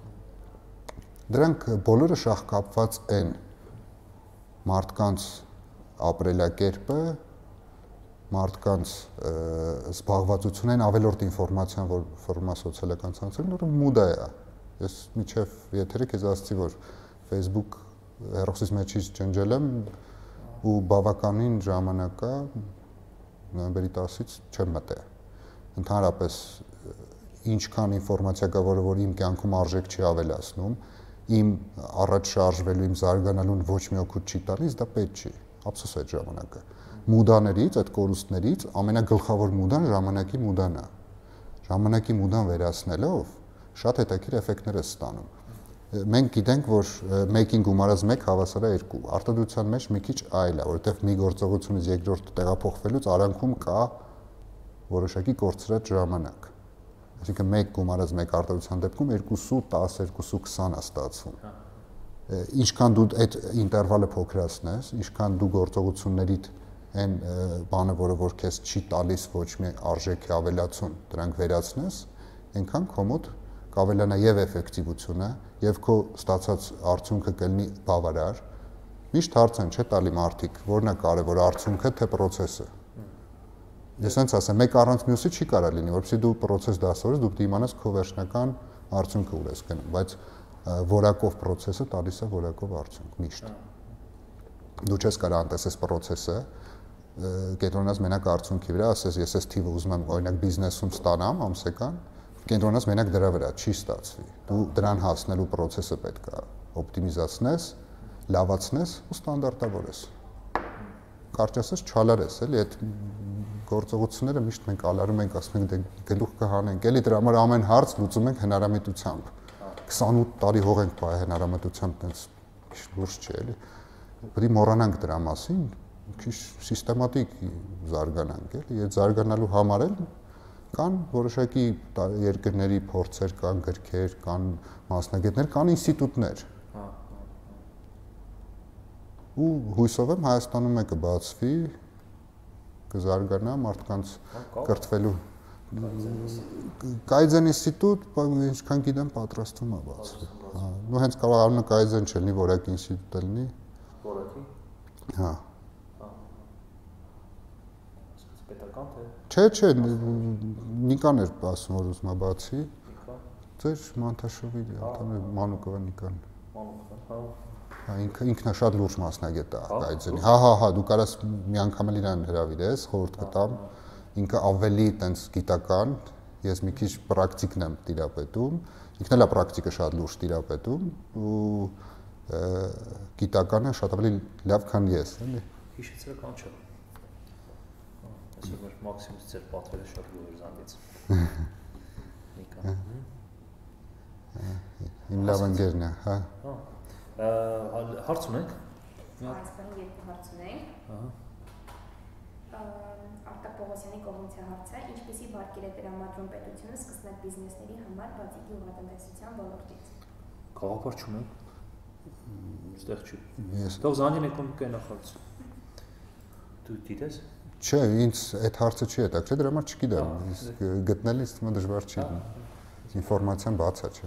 Դրանք բոլորը շահկապված են մարդկանց ապրելակերպը, մարդկանց զբաղվածությունն ավելորդ ինֆորմացիան, որ ֆորմա սոցիալական ցանցերն որը մուդա է։ Ես միջև եթերը քեզ ասացի, որ Facebook հեռախոսից մեջից ջնջել եմ ու բավականին ժամանակա նոյեմբերի 10-ից չեմ մտել։ Ընդհանրապես ինչքան ինֆորմացիա կա, որ իմ կյանքում արժեք չի ավելացնում, իմ առաջ շարժվելու, իմ զարգանալուն ոչ մի օգուտ չի տալիս, դա պետք չի։ Ափսոս այդ ժամանակը։ Մուդաներից, այդ կորուստներից ամենագլխավոր մուդան ժամանակի մուդան է։ Ժամանակի մուդան վերացնելով շատ հետաքրքիր էֆեկտներ է ստանում։ մենք գիտենք, որ 1-ին գումարած 1 հավասար է 2։ Արտադրության մեջ մի քիչ այլ է, որովհետև մի գործողությունից երկրորդ տեղափոխվելուց արանքում կա որոշակի կորցրած ժամանակ։ Այսինքն 1 գումարած 1 արտադրության դեպքում 2.10, 2.20 է ստացվում։ Ինչքան դու այդ ինտերվալը փոքրացնես, ինչքան դու գործողություններիդ այն բանը, որ քեզ չի տալիս ոչ մի արժեքի ավելացում, դրանք վերացնես, այնքան քո մոտ կավելանա եւ էֆեկտիվությունը, եւ քո ստացած արդյունքը կլինի բավարար։ Միշտ հարց են չէ տալի մարդիկ, որն է կարևոր արդյունքը թե process-ը։ Ես հենց ասեմ, մեկ առանց մյուսի չի կարա լինի, որովհետեւ դու process դասավորես, դու դիմանաս քո վերջնական արդյունքը ուր ես գնում, բայց որակով process-ը տալիս է որակով արդյունք միշտ։ Դու չես կարող անտեսես process-ը, կենտրոնանաս մենակ արդյունքի վրա, ասես ես այս թիվը ուզում եմ օրինակ բիզնեսում ստանամ ամսական, կենտրոնանաս մենակ դրա վրա չի ստացվի։ Դու դրան հասնելու process-ը պետք է օպտիմիզացնես, լավացնես ու ստանդարտավորես։ Կարճ ասած չալարես, էլի այդ գործողությունները միշտ մենք ալարում ենք, ասում ենք դե գլուխ կհանենք, էլի դրա համար ամեն հարց լուծում ենք հնարամետությամբ։ 28 տարի հող ենք բայ հնարամետությամբ, այնց լուրջ չէ, էլի։ Պետք է մոռանանք դրա մասին, քիչ սիստեմատիկ զարգանանք, էլի, այդ զարգանալու համար էլ կան որոշակի երկրների փորձեր, կան գրքեր, կան մասնագետներ, կան ինստիտուտներ։ Ու հույսով եմ Հայաստանում է կբացվի, կզարգանա մարդկանց կրթվելու Կայձեն ինստիտուտ, ինչքան գիտեմ, պատրաստվում է բացվի։ Ու հենց կարող անունը Կայձեն չլինի, որակի ինստիտուտ լինի։ Որակի։ Հա։ Պետական թե։ Չէ, Նիկան էր ասում, որ ուզում է բացի։ Նիկան։ Ձեր Մանթաշովի անդամ Մանուկովը Նիկան։ Մանուկովը, հա։ Ինքն է շատ լուրջ մասնագետ է Կայձենի։ Հա, դու կարաս մի անգամ էլ իրան հրավիրես, խորհուրդ կտամ։ Ինքը ավելի տենց գիտական, ես մի քիչ պրակտիկն եմ տիրապետում, ինքն էլ է պրակտիկը շատ լուրջ տիրապետում ու գիտականը շատ ավելի լավ քան ես, էլի։ Հիշեցրեք անչափ։ Այսօր մեր մաքսիմում ձեր պատվերը շատ լուրջ զանգեց։ Նիկան։ Իմ լավ ընկերն է, հա։ Հարց ունեք։ Այս բանը երկու հարց ունենք։ Արտակ Պողոսյանի կողմից է հարցը, ինչպիսի վարկեր է տրամադրում պետությունը սկսնակ բիզնեսների համար բացի գյուղատնտեսության ոլորտից։ Գաղափար չունեմ։ Ստեղ չի։ Թող Զանին էկոնոմիկայի նախարարից։ Դու գիտես։ Չէ, ինձ այդ հարցը չի հետաքրքիր, դրա համար չգիտեմ։ Իսկ գտնելիս թվում է դժվար չի լինի։ Ինֆորմացիան բաց է, չէ։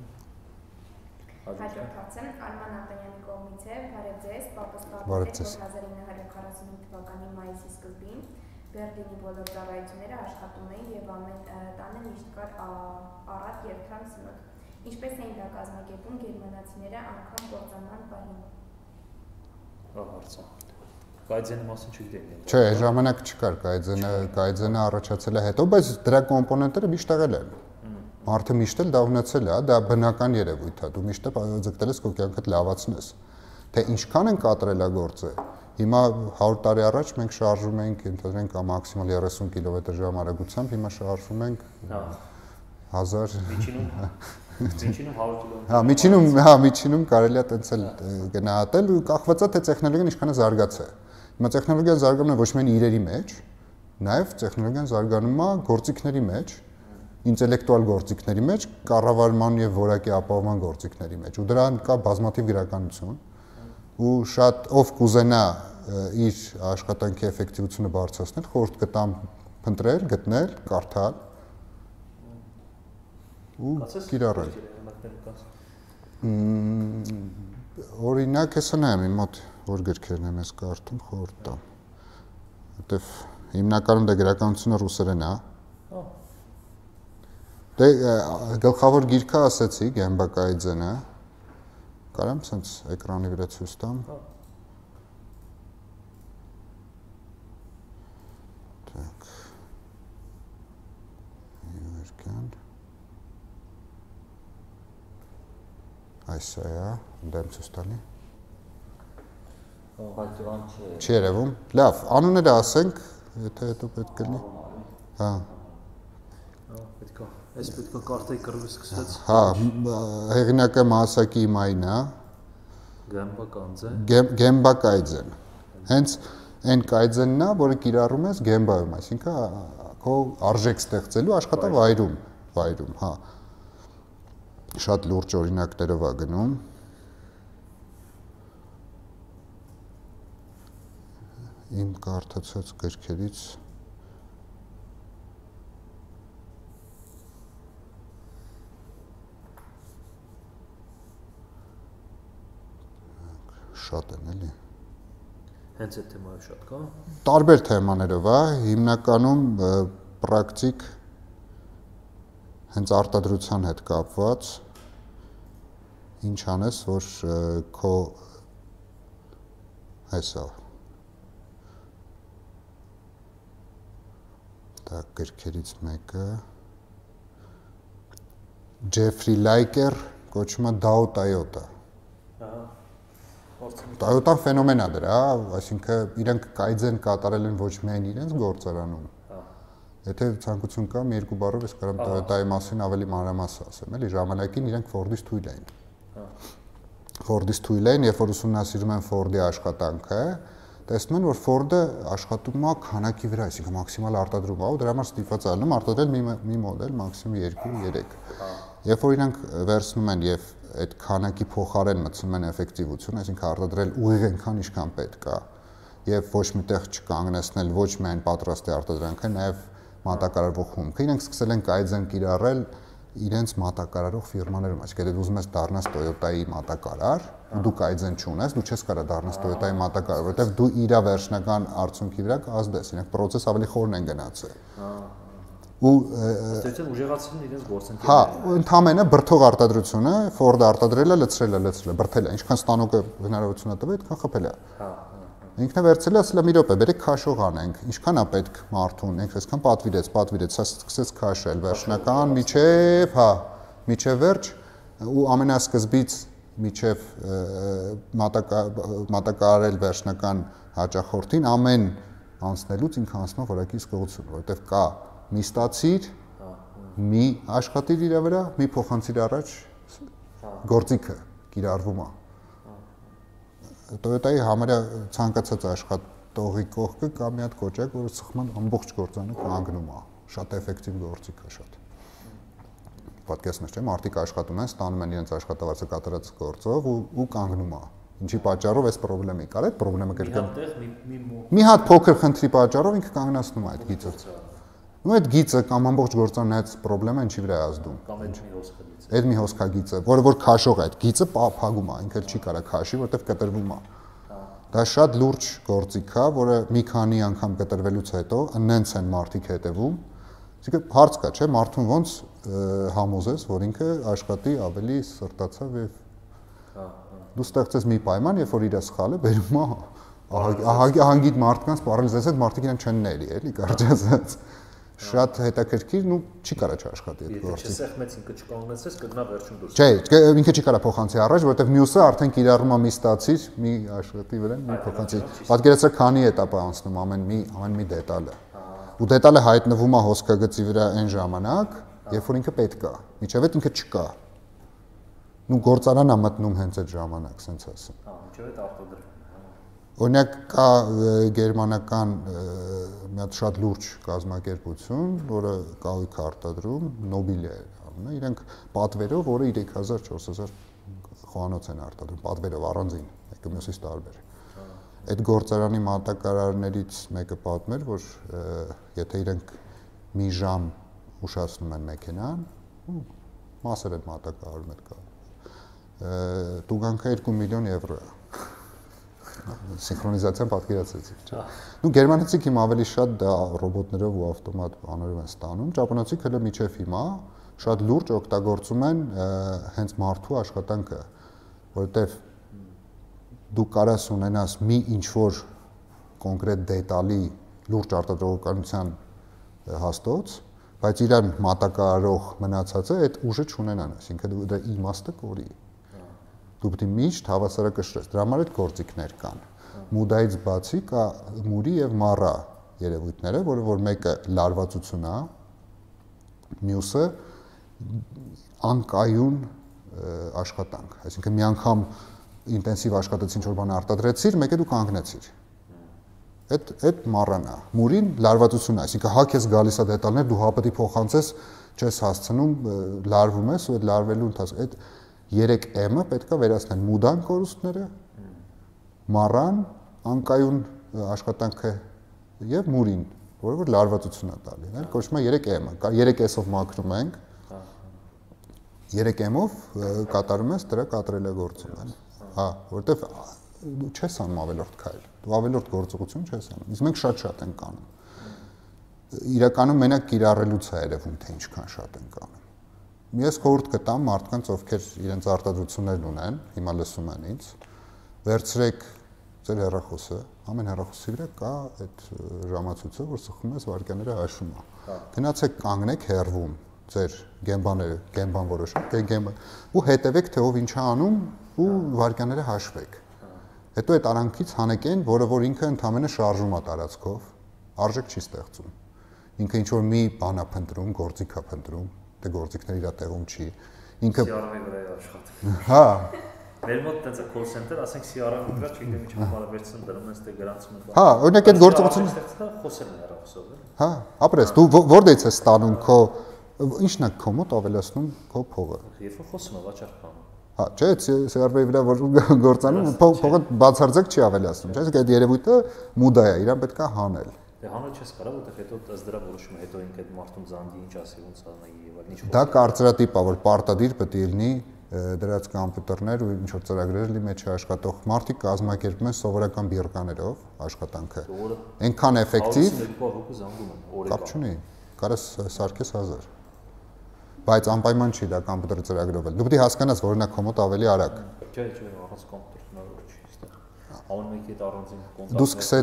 Հաջորդ հարցը Արման Արտանյանի կողմից է, բարև ձեզ, պապս պատմեց, որ 1945 թվականի մայիսի սկզբին Բերլինի բոլոր ծառայությունները աշխատում էին եւ ամեն տանը միշտ կար առատ երթան սնունդ։ Ինչպես էին դա կազմակերպում գերմանացիները անգամ կործանման պահին։ Հարցը։ Կայձենի մասին չգիտեմ։ Չէ, այն ժամանակ չկար Կայձենը առաջացել է հետո, բայց դրա կոմպոնենտները միշտ եղել են։ Մարդը միշտ էլ դա ունեցել է, դա բնական երևույթ է, դու միշտ ձգտել ես քո կյանքդ լավացնես։ Թե ինչքան են կատարելագործել։ Հիմա 100 տարի առաջ մենք շարժում էինք, ընդհանրենք մաքսիմալ 30 կմ/ժ արագությամբ, հիմա շարժում ենք 1000 Միջինում 100 կմ։ Հա, միջինում կարելի է տենց էլ գնահատել ու կախված է թե տեխնոլոգիան ինչքան է զարգացել։ Հիմա տեխնոլոգիան զարգանում է ոչ միայն իրերի մեջ, նաև տեխնոլոգիան զարգանում է գործիքների մեջ, ինտելեկտուալ գործիքների մեջ, կառավարման եւ որակի ապահովման գործիքների մեջ։ Ու դրան կա բազմաթիվ գրականություն ու շատ ով կուզենա իր աշխատանքի էֆեկտիվությունը բարձրացնել, խորհուրդ կտամ փնտրել, գտնել, կարդալ ու կիրառել։ Օրինակ հեսա նայեմ իմ մոտ որ գրքերն եմ ես կարդում, խորհուրդ տամ։ Որտեվ հիմնականում դա գրականությունը ռուսերեն է։ Դե գլխավոր գիրքը ասեցի, Գեմբա Կայձենը։ Կարամ սենց էկրանի վրա ցույց տամ։ Так. Իվերքան։ Այսա է, դեմ ցույց տալի։ Բայց չէ։ Չի երևում։ Լավ, անունները ասենք, եթե հետո պետք կլինի։ Հա։ Պետք է։ Այս պետք է կարտեի կռվի սկսվեց։ Հա, հեղինակը Մասակի Մայնա, Գեմբա Կանձե։ Գեմբա Կայձեն։ Հենց այն կայձենն է, որը կիրառում ես Գեմբայում, այսինքն քո արժեք ստեղծելու աշխատավայրում, հա։ Շատ լուրջ օրինակներով է գնում։ Իմ կարդացած գրքերից շատ են, էլի։ Հենց այդ թեմայով շատ կա։ Տարբեր թեմաներով է, հիմնականում պրակտիկ հենց արտադրության հետ կապված ինչ անես, որ քո հեսա դա գրքերից մեկը Ջեֆրի Լայկեր կոչվում է Dow Toyota։ Toyota-ն ֆենոմեն է դրա, այսինքն իրենք կայձեն կատարել են ոչ միայն իրենց գործարանում։ Եթե ցանկություն կա, մի երկու բառով ես կարամ Toyota-ի մասին ավելի մանրամասն ասեմ, էլի ժամանակին իրենք Ford-ից թույլ էին։ Ford-ից թույլ էին, երբ որ ուսումնասիրում են Ford-ի աշխատանքը, տեսնում են, որ Ford-ը աշխատում է քանակի վրա, այսինքն մաքսիմալ արտադրում է, ու դրա համար ստիպված է ալնում արտադրել մի մոդել, մաքսիմում 2-3։ Երբ որ իրենք վերցնում են եւ այդ քանակի փոխարեն մտցնում են էֆեկտիվություն, այսինքն արտադրել ուղիղ այնքան ինչքան պետք է եւ ոչ միտեղ չկանգնեցնել ոչ միայն պատրաստի արտադրանքը, նաեւ մատակարարվող հումքը, իրենք սկսել են կայձեն կիրառել իրենց մատակարարող ֆիրմաներում, այսինքն եթե ուզում ես դառնաս Toyota-ի մատակարար, դու կայձեն չունես, դու չես կարող դառնաս Toyota-ի մատակարար, որովհետեւ դու իր վերջնական արդյունքի վրա կազդես, իրենք process ավելի խորն են գնացել։ Ու ստեցել ուժեղացրին իրենց գործընկերները։ Հա, ընդհանրապես բրթող արտադրությունը Ford-ը արտադրել է, լցրել է, բրթել է, ինչքան ստանոկը հնարավորություն է տվել, այդքան խփել է։ Հա։ Ինքն է վերցրել է, ասել է՝ մի րոպե, բերեք քաշող անենք, ինչքան է պետք մարդուն, ինքը այսքան պատվիրեց, սա սկսեց քաշել, վերջնական միջև, հա, միջև վերջ ու ամենասկզբից միջև մատակարարել վերջնական հաճախորդին ամեն անցնելուց ինքը անցնում է որակի հսկողություն, որովհետև կա մի ստացիր, մի աշխատիր իր վրա, մի փոխանցիր առաջ գործիքը կիրառվում է։ Toyota-ի համարյա ցանկացած աշխատողի կողքը կա մի հատ կոճակ, որը սխման ամբողջ գործանը կանգնում է։ Շատ էֆեկտիվ գործիք է շատ։ Պատկերացնես, չէ՞, մարդիկ աշխատում են, ստանում են իրենց աշխատավարձը կատարած գործով ու կանգնում է։ Ինչի պատճառով այս խնդրեմի կար, այդ խնդրեմը կրկին։ Մի հատ փոքր խնդրի պատճառով ինքը կանգնացնում է այդ գիծը։ Ու այդ գիծը կամ ամբողջ գործոնն այդ խնդրեմը ինչի վրա է ազդում։ Կամ այդ մի հոսքագիծը։ Այդ մի հոսքագիծը, որը որ քաշող է, այդ գիծը փակում է, ինքը չի կարա քաշի, որովհետև կտրվում է։ Դա շատ լուրջ գործիք է, որը մի քանի անգամ կտրվելուց հետո ընենց են մարդիկ հետևում։ Այսինքն հարց կա, չէ՞, մարդուն ոնց համոզես, որ ինքը աշխատի ավելի սրտացավ եւ դու ստեղծես մի պայման, երբ որ իր սխալը բերում է ահագիտ մարդկանց պարալիզացած մարդիկ իրեն չեն ների, էլի կարճ ասած։ Շատ հետաքրքիր, ու չի կարա չաշխատի այդ գործը։ Եթե չսեղմեց ինքը չկանգնեցես, կգնա վերջում դուրս։ Չէ, ինքը չի կարա փոխանցի առաջ, որովհետև մյուսը արդեն կիրառում է մի ստացիր, մի աշխատի վրա, մի փոխանցի։ Պատկերացրեք, քանի էտապ է անցնում ամեն մի դետալը։ Ու դետալը հայտնվում է հոսքագծի վրա այն ժամանակ, երբ որ ինքը պետք է, միջև այդ ինքը չկա։ Ու գործարան է մտնում հենց այդ ժամանակ, ասենց ասեմ։ Հա, միջև այդ արտադրվում։ Օրինակ կա գերմանական մի հատ շատ լուրջ կազմակերպություն, որը կահույք է արտադրում, Նոբիլիա անունը, իրենք պատվերով, որը 3000-4000 խոհանոց են արտադրում, պատվերով առանձին, մեկը մյուսից տարբեր։ Այդ գործարանի մատակարարներից մեկը պատմեր, որ եթե իրենք մի ժամ ուշացնում են մեքենան, մասեր են մատակարարում այդ կա։ Տուգանքը 2 միլիոն եվրո է։ Սինխրոնիզացիան պատկերացրեցի, չէ՞։ Ու գերմանացիք հիմա ավելի շատ դա ռոբոտներով ու ավտոմատ բաներով են ստանում, ճապոնացիք հələ միջև հիմա շատ լուրջ օգտագործում են հենց մարդու աշխատանքը, որովհետև դու կարաս ունենաս մի ինչ-որ կոնկրետ դետալի լուրջ արտադրողականության հաստոց, բայց իրան մատակարարող մնացածը այդ ուժը չունենան, այսինքն դրա իմաստը կորի։ Դու պետք է միշտ հավասարակշռես, դրա համար այդ գործիքներ կան։ Մուդայից բացի կա մուրի եւ մառա երևույթները, որը որ մեկը լարվածություն է, մյուսը անկայուն աշխատանք, այսինքն մի անգամ ինտենսիվ աշխատեցին ինչ-որ բան արտադրեցիր, մեկ է դու կանգնեցիր։ Այդ մառան է, մուրին լարվածություն է, այսինքն հա քեզ գալիս է դետալներ, դու հա պետք է փոխանցես, չես հասցնում, լարվում ես ու այդ լարվելու ընթացքում այդ 3M-ը պետք է վերացնել՝ մուդան կորուստները, մառան, անկայուն աշխատանքը եւ մուրին, որը որ լարվածություն է տալի, այլ կոչվում է 3M-ը, 3S-ով մաքրում ենք, 3M-ով կատարում ես դրա կատարելագործումը, հա, որտեվ դու չես անում ավելորդ քայլ, դու ավելորդ գործողություն չես անում, իսկ մենք շատ ենք անում, իրականում մենակ կիրառելուց է երևում, թե ինչքան շատ ենք անում, ես խորհուրդ կտամ մարդկանց, ովքեր իրենց արտադրություններն ունեն, հիմա լսում են ինձ, վերցրեք ձեր հեռախոսը, ամեն հեռախոսի վրա կա այդ ժամացույցը, որ սխում ես վայրկյանները հաշվում է, գնացեք կանգնեք հեռվում, ձեր գեմբան որոշեք, ու հետևեք, թե ով ինչ է անում ու վայրկյանները հաշվեք։ Հետո այդ արանքից հանեկեն, որը որ ինքը ընդհանրապես շարժում է տարածքով, արժեք չի ստեղծում։ Ինքը ինչ որ մի բան է փնտրում, գործիք է փնտրում, դե գործիքները իր տեղում չի։ Ինքը CRM-ի վրա է աշխատում։ Հա։ Մեր մոտ տենց է call center, ասենք CRM-ի վրա չգիտեմ ինչ հարաբերություն դրում ես դե գրանցում ես։ Հա, օրինակ այդ գործողությունը խոսելն է հեռախոսով։ Հա, ապրես, դու որտեղից ես ստանում քո ինչն է քո մոտ ավելացնում քո փողը։ Երբ որ խոսում ես վաճառք անում։ Հա, չէ, CRM-ի վրա որ գործանում փողը բացարձակ չի ավելացնում, չէ՞, այդ երևույթը մուդա է, իրան պետք է հանել։ Դե հանել չես կարող, որտեղ հետո ըստ դրա որոշումը հետո ինքը այդ մարդուն զանգի ինչ ասի, ոնց անայի եւ այլն ինչ։ Դա կարծրատիպ է, որ պարտադիր պետք է լինի դրած կոմպյուտերներ ու ինչ որ ծրագրերի մեջ աշխատող մարդիկ կազմակերպում են սովորական բիրկաներով աշխատանքը։ Այնքան էֆեկտիվ։ 200 հոգու զանգում են օրեկան։ Կապ չունի, կարես սարքես 1000։ Բայց անպայման չի դա կոմպյուտերի ծրագրով էլ։ Դու պետք է հասկանաս, որ նա քո մոտ ավելի արագ։ Չէ, առանց կոմպյուտեր հնարավոր չի այստեղ։ Ամեն մեկի հետ առանձին կոնտակտ։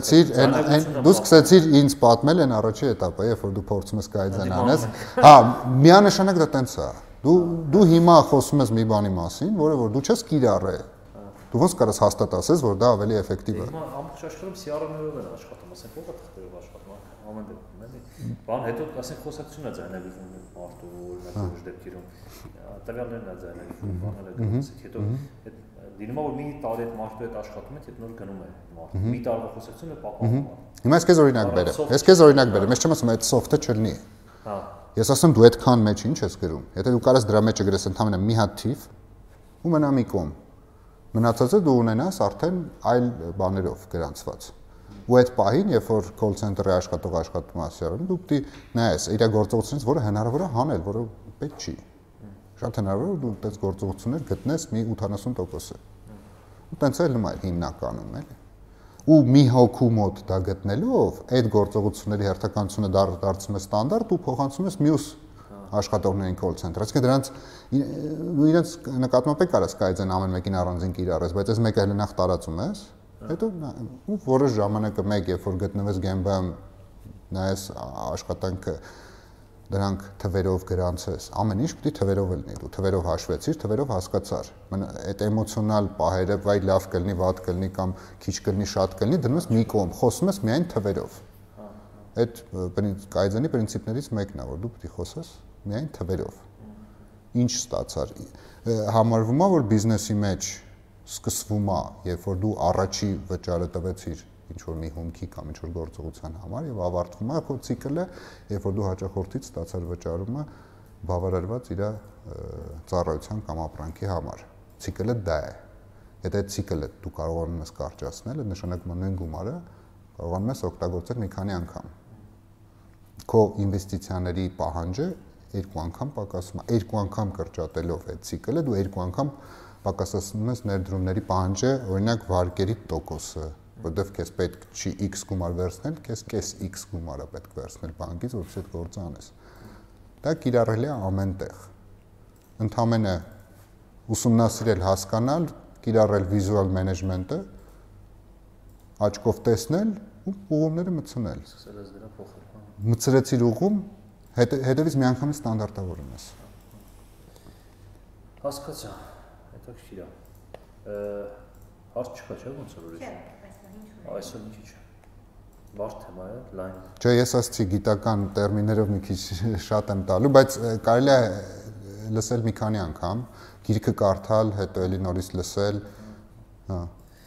Դու սկսեցիր ինձ պատմել այն առաջի этаպը, երբ որ դու փորձում ես կայձեն անես։ Հա, միանշանակ դա տենց է։ Դու հիմա խոսում ես մի բանի մասին, որը որ դու չես կիրառել։ Դու ոնց կարաս հաստատ ասես, որ դա ավելի էֆեկտիվ է։ Հիմա ամբողջ աշխարհում CRM-երով են աշխատում, ասենք ո՞վ է թղթերով աշխատում, ամեն դեպքում, էլի։ Բան հետո ասենք խոսակցությունն է ձայնագրվում մարդու, օրինակ որոշ դեպքերում տվյալներն է ձայնագրվում, բաները գնացեք, հետո այդ դինումա որ մի տարի այդ մարդու հետ աշխատում եք, այդ նոր գնում է մարդը։ Մի տարվա խոսակցությունը պահպանում է։ Հիմա ես քեզ օրինակ բերեմ։ Ես քեզ օրինակ բերեմ, ես չեմ ասում այդ սոֆթը չլինի։ Հա։ Ես ասում դու այդքան մեջ ինչ ես գրում։ Եթե դու կարաս դրա մեջ գրես ընդհանրապես մի հատ թիվ ու մնա մի կողմ։ Մնացածը դու ունենաս արդեն այլ բաներով գրանցված։ Ու այդ պահին, երբ որ call center-ի աշխատող աշխատում ասիարում, դու պետք է նայես իր գործողությունից, որը հնարավոր է հանել, որը պետք չի։ Շատ հնարավոր է դու այդպես գործողություններ գտնես մի 80%-ը։ Ու տենց էլ նույն հիմնականում էլի։ Ու մի հոգու մոտ դա գտնելով, այդ գործողությունների հերթականությունը դարձում է ստանդարտ ու փոխանցում ես մյուս աշխատողներին call center-ը։ Այսինքն դրանց իրենց նկատմամբ կարաս կայծեն ամեն մեկին առանձին կիրառես, բայց այս մեկը հենց նախ տարածում ես, հետո ու որոշ ժամանակը մեկ երբ որ գտնվես գեմբայում նայես աշխատանքը դրանք թվերով գրանցես, ամեն ինչ պետք է թվերով լինի, դու թվերով հաշվեցիր, թվերով հասկացար։ Այդ էմոցիոնալ պահերը, վայ լավ կլինի, վատ կլինի կամ քիչ կլինի, շատ կլինի, դնում ես մի կողմ, խոսում ես միայն թվերով։ Այդ կայծանի պրինցիպներից մեկն է, որ դու պետք է խոսես միայն թվերով։ Ինչ ստացար։ Համարվում է, որ բիզնեսի մեջ սկսվում է, երբ որ դու առաջի վճարը տվեցիր ինչ որ մի հումքի կամ ինչ որ գործողության համար եւ ավարտվում է քո ցիկլը, երբ որ դու հաճախորդից ստացար վճարումը բավարարված իր ծառայության կամ ապրանքի համար։ Ցիկլը դա է։ Եթե այդ ցիկլը դու կարողանում ես կարճացնել, այդ նշանակում է նույն գումարը կարողանում ես օգտագործել մի քանի անգամ։ Քո ինվեստիցիաների պահանջը 2 անգամ պակասում է։ 2 անգամ կրճատելով այդ ցիկլը դու 2 անգամ պակասացնում ես ներդրումների պահանջը, օրինակ վարկերի տոկոսը, որտեղ քեզ պետք չի x գումար վերցնել, քեզ կես x գումար է պետք վերցնել բանկից, որպեսզի այդ գործը անես։ Դա կիրառելի է ամենտեղ։ Ընդամենը ուսումնասիրել, հասկանալ, կիրառել վիզուալ մենեջմենտը, աչքով տեսնել ու ուղումները մտցնել։ Սկսել ես դրա փոխել։ Մտցրեցիր ուղում, հետևից միանգամից ստանդարտավորում ես։ Հասկացա, հետաքրքիր է։ Հարց չկա, չէ՞ ոնց որ ուրիշ։ Այսօր ինչի՞ չէ։ Բարդ թեմա է, լայն։ Չէ, ես ասացի գիտական տերմիններով մի քիչ շատ եմ տալու, բայց կարելի է լսել մի քանի անգամ, գիրքը կարդալ, հետո էլի նորից լսել, հա։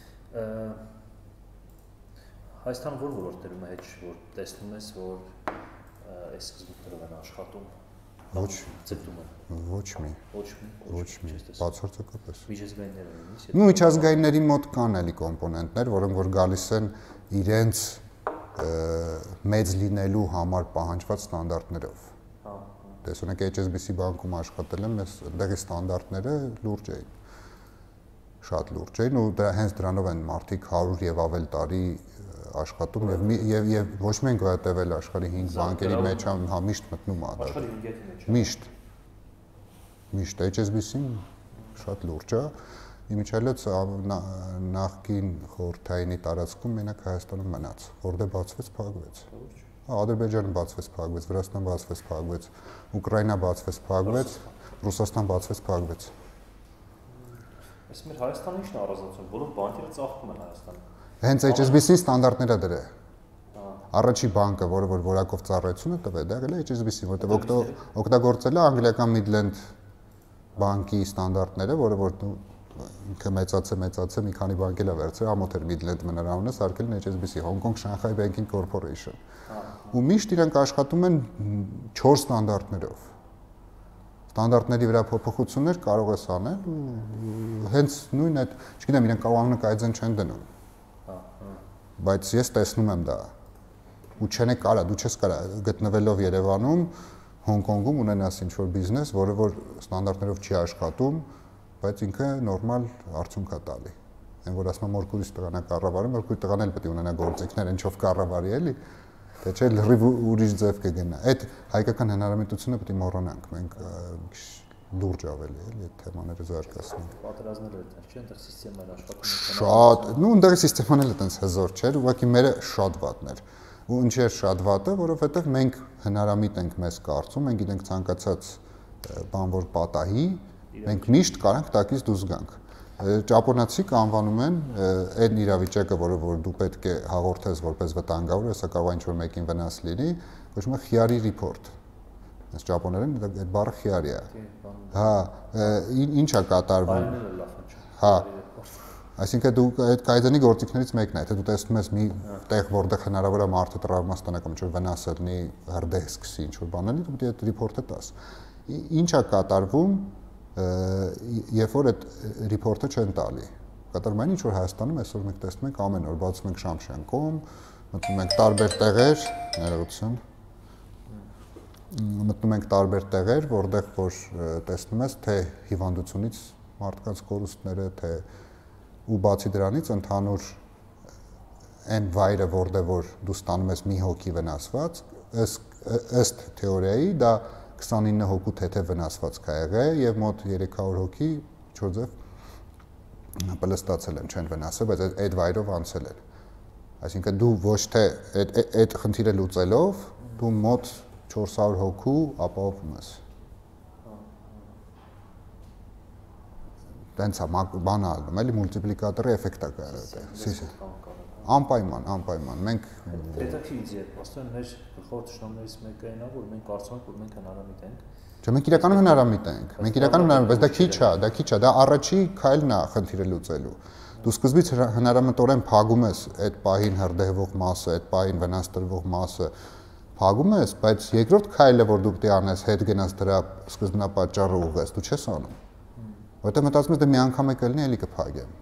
Հայաստանը որ ոլորտներում է հետ որ տեսնում ես որ այս սկզբունքներով են աշխատում։ Ոչ ձգտում են։ Ոչ մի։ Բացարձակապես։ Միջազգայինները նույնիսկ։ Ну միջազգայինների մոտ կան էլի կոմպոնենտներ, որոնք որ գալիս են իրենց մեծ լինելու համար պահանջված ստանդարտներով։ Հա։ Տեսնեք HSBC բանկում աշխատել եմ, ես այնտեղի ստանդարտները լուրջ էին։ Շատ լուրջ էին ու հենց դրանով են մարդիկ 100 եւ ավել տարի աշխատում եւ ոչ մենք գտել աշխարհի 5 բանկերի մեջ հա միշտ մտնում է դա։ Աշխարհի 5-ի մեջ։ Միշտ HSBC-ն շատ լուրջ է։ Իմիջիալից նախկին խորհրդայինի տարածքում մենակ Հայաստանում մնաց, որտեղ բացվեց, փակվեց։ Հա, Ադրբեջանը բացվեց, փակվեց, Վրաստան բացվեց, փակվեց, Ուկրաինա բացվեց, փակվեց, Ռուսաստան բացվեց, փակվեց։ Այս մեր Հայաստանը ի՞նչն է առանձնացում, բոլոր բանկերը ծաղկում են Հայաստանում։ Հենց HSBC-ին ստանդարտներ է դրել։ Առաջի բանկը, որը որ որակով ծառայություն է տվել, դա եղել է HSBC-ն, որտեղ օգտագործել է անգլիական Midland բանկի ստանդարտները, որը որ ինքը մեծացե մի քանի բանկեր է վերցրել, ամոթ էր Midland մնարանը սարքել են HSBC, Hong Kong Shanghai Banking Corporation։ Ու միշտ իրենք աշխատում են 4 ստանդարտներով։ Ստանդարտների վրա փոփոխություններ կարող ես անել ու հենց նույն այդ, չգիտեմ, իրենք անունը կայծեն չեն դնում։ Բայց ես տեսնում եմ դա։ Ու չեն կարա, դու չես կարա գտնվելով Երևանում, Հոնկոնգում ունենաս ինչ-որ բիզնես, որը որ ստանդարտներով չի աշխատում, բայց ինքը նորմալ արդյունք է տալի։ Այն որ ասում եմ մորքուրից տղան է կառավարում, մորքուրի տղան էլ պետք է ունենա գործիքներ, ինչով կառավարի էլի, թե չէ լրիվ ուրիշ ձև կգնա։ Այդ հայկական հնարամիտությունը պետք է մոռանանք, մենք լուրջ ավելի էլի այդ թեմաները զարգացնենք։ Պատերազմները այդպես չէ, այնտեղ սիստեման աշխատում է։ Շատ, նու այնտեղ սիստեման էլ այդպես հզոր չէր, ուղղակի մերը շատ վատն էր։ Ու ինչ էր շատ վատը, որովհետև մենք հնարամիտ ենք մեզ կարծում, մենք գիտենք ցանկացած բան որ պատահի, մենք միշտ կարանք տակից դուրս գանք։ Ճապոնացի կանվանում են այն իրավիճակը, որը որ դու պետք է հաղորդես որպես վտանգավոր, հեսա կարող է ինչ-որ մեկին վնաս լինի, կոչվում է խիարի report։ Այս ճապոներեն այդ բառը խիարի է։ Հա, ինչ է կատարվում։ Հա։ Այսինքն դու այդ կայծանի գործիքներից մեկն է, թե դու տեսնում ես մի տեղ, որտեղ հնարավոր է մարդը տրավմա ստանա կամ ինչ-որ վնաս լինի, հրդեհ սկսի, ինչ-որ բաներ լինի, դու պետք է այդ report-ը տաս։ Ինչ է կատարվում, երբ որ այդ report-ը չեն տալի։ Կատարում այն ինչ որ Հայաստանում այսօր մենք տեսնում ենք ամեն օր բացում ենք Շամշյան.com, մտնում ենք տարբեր տեղեր, ներողություն։ Մտնում ենք տարբեր տեղեր, որտեղ որ տեսնում ես թե հիվանդությունից մարդկանց կորուստները, թե ու բացի դրանից ընդհանուր այն վայրը, որտեղ որ դու ստանում ես մի հոգի վնասված, ըստ թեորիայի դա 29 հոգու թեթև վնասվածք է եղել եւ մոտ 300 հոգի ինչ-որ ձև պլստացել են, չեն վնասել, բայց այդ վայրով անցել են։ Այսինքն դու ոչ թե այդ խնդիրը լուծելով դու մոտ 400 հոգու ապահովում ես։ Տենց է բանալն, էլի մուլտիպլիկատորի էֆեկտ է այդտեղ։ Անպայման, մենք հետաքրքիր է, ոստան մեր գլխավոր ճշտամներից մեկը այնա, որ մենք կարծում ենք, որ մենք հնարամիտ ենք։ Չէ, մենք իրականում հնարամիտ ենք, բայց դա քիչ է, դա առաջի քայլն է խնդիրը լուծելու։ Դու սկզբից հնարամտորեն փակում ես այդ պահին հրդեհվող մասը, այդ պահին վնաս տրվող մասը փակում ես, բայց երկրորդ քայլը, որ դու պետք է անես, հետ գնաս դրա սկզբնապատճառը ուղղես, դու չես անում։ Որտեղ մտածում ես դե մի անգամ է կլինի, էլի կփակեմ։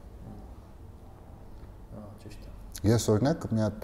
Ես օրինակ մի հատ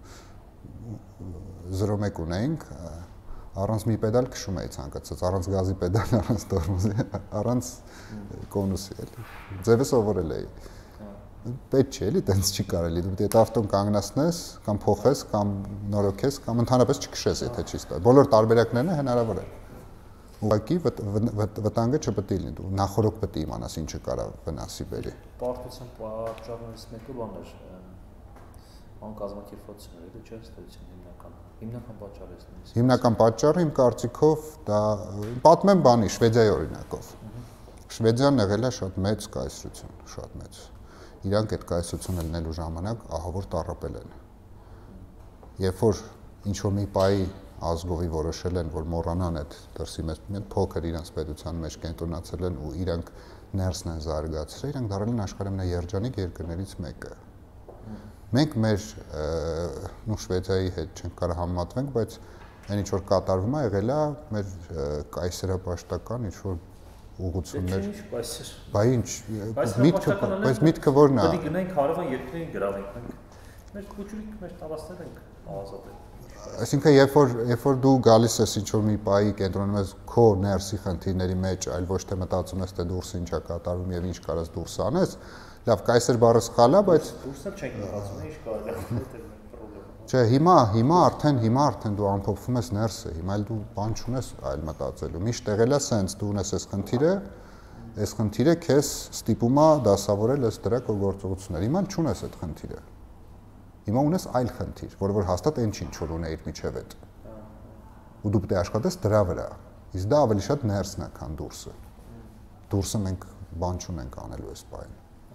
0.1 ունեինք, առանց մի պեդալ քշում էի ցանկացած, առանց գազի պեդալ, առանց տորմոզի, առանց կոնուսի էլի։ Ձևը սովորել էի։ Պետք չէ էլի, տենց չի կարելի։ Դու պետք է ավտոն կանգնացնես, կամ փոխես, կամ նորոգես, կամ ընդհանրապես չքշես, եթե չի ստա։ Բոլոր տարբերակներն հնարավոր են։ Ուղղակի վտանգը չպետք է լինի, դու նախորդ պետք է իմանաս ինչը կարա վնասի բերի։ Պարտության պատճառներից մեկը բանն էր անկազմակերպվածությունները, դա չէ ստացիոն հիմնական պատճառը է։ Հիմնական պատճառը իմ կարծիքով դա պատմեմ բանի Շվեդիայի օրինակով։ Շվեդիան եղել է շատ մեծ կայսրություն, շատ մեծ։ Իրանք այդ կայսրությունը լինելու ժամանակ ահավոր տառապել են։ Երբ որ ինչ որ մի պայի ազգովի որոշել են, որ մոռանան այդ դրսի մեջ փոքր իրենց պետության մեջ կենտրոնացել են ու իրանք ներսն են զարգացրել, իրանք դարձել են աշխարհի ամենաերջանիկ երկրներից մեկը։ Մենք մեր Շվեդիայի հետ չենք կարող համեմատվենք, բայց այն ինչ որ կատարվում է եղել է մեր կայսերապաշտական ինչ որ ուղղություններ։ Բա ինչ, բայց միտքը որն է։ Պետք է գնանք հարևան երկրներին գրավենք մենք։ Մեր քուչուրիկ մեր տարածքներ ենք ազատել։ Այսինքն երբ որ դու գալիս ես ինչ որ մի պայի կենտրոնում ես քո ներսի խնդիրների մեջ, այլ ոչ թե մտածում ես թե դուրս ինչա կատարվում եւ ինչ կարաս դուրս անես, լավ կայսեր բառը սխալ է, բայց դուրսը չենք մտածում ինչ կարելի է Չէ, հիմա արդեն դու ամփոփվում ես ներսը, հիմա էլ դու բան չունես այլ մտածելու։ Միշտ եղել է սենց, դու ունես այս խնդիրը քեզ ստիպում է դասավորել այս դրա քո գործողությունները։ Հիմա էլ չունես այդ խնդիրը։ Հիմա ունես այլ խնդիր, որ հաստատ այն ինչ որ ունեիր միջև այդ։ Ու դու պետք է աշխատես դրա վրա։ Իսկ դա ավելի շատ ներսն է, քան դուրսը։ Դուրսը մենք բան չունենք անելու այս բանը։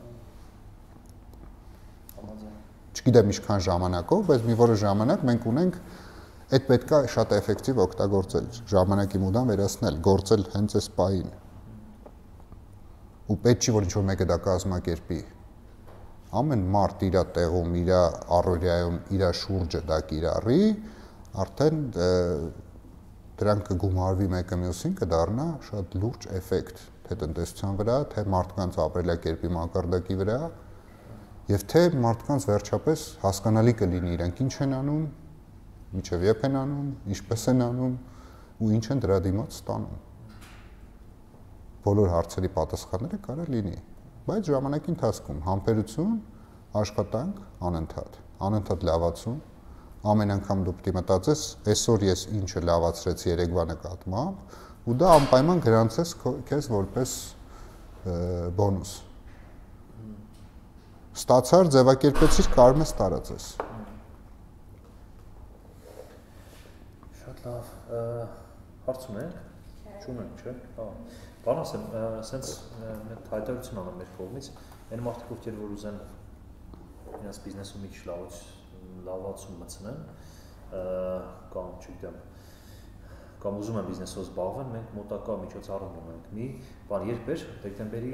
Չգիտեմ ինչքան ժամանակով, բայց մի որոշ ժամանակ մենք ունենք այդ պետքա շատ էֆեկտիվ օգտագործել, ժամանակի մուտան վերացնել, գործել հենց այս պահին։ Ու պետք չի որ ինչ-որ մեկը դա կազմակերպի։ Ամեն մարդ իր տեղում, իր առօրյայում, իր շուրջը դա կիրառի, արդեն դրանք կգումարվի մեկը մյուսին, կդառնա շատ լուրջ էֆեկտ, թե տնտեսության վրա, թե մարդկանց ապրելակերպի մակարդակի վրա, եւ թե մարդկանց վերջապես հասկանալի կլինի իրենք ինչ են անում, ինչև երբ են անում, ինչպես են անում ու ինչ են դրա դիմաց ստանում։ Բոլոր հարցերի պատասխանները կարա լինի, բայց ժամանակի ընթացքում համբերություն, աշխատանք, անընդհատ լավացում, ամեն անգամ դու պետք է մտածես, այսօր ես ինչը լավացրեցի երեկվա նկատմամբ, ու դա անպայման գրանցես քեզ որպես բոնուս։ Ստացար, ձևակերպեցիր, կարող ես տարածես։ Շատ լավ, հարց ունենք, չունենք, չէ՞։ Հա։ Բան ասեմ, սենց մենք հայտարարություն անեմ մեր կողմից, այն մարդիկ ովքեր որ ուզեն իրենց բիզնեսում մի քիչ լավացում մտցնեն, կամ չգիտեմ, կամ ուզում են բիզնեսով զբաղվեն, մենք մոտակա միջոցառում ունենք մի բան երբ էր դեկտեմբերի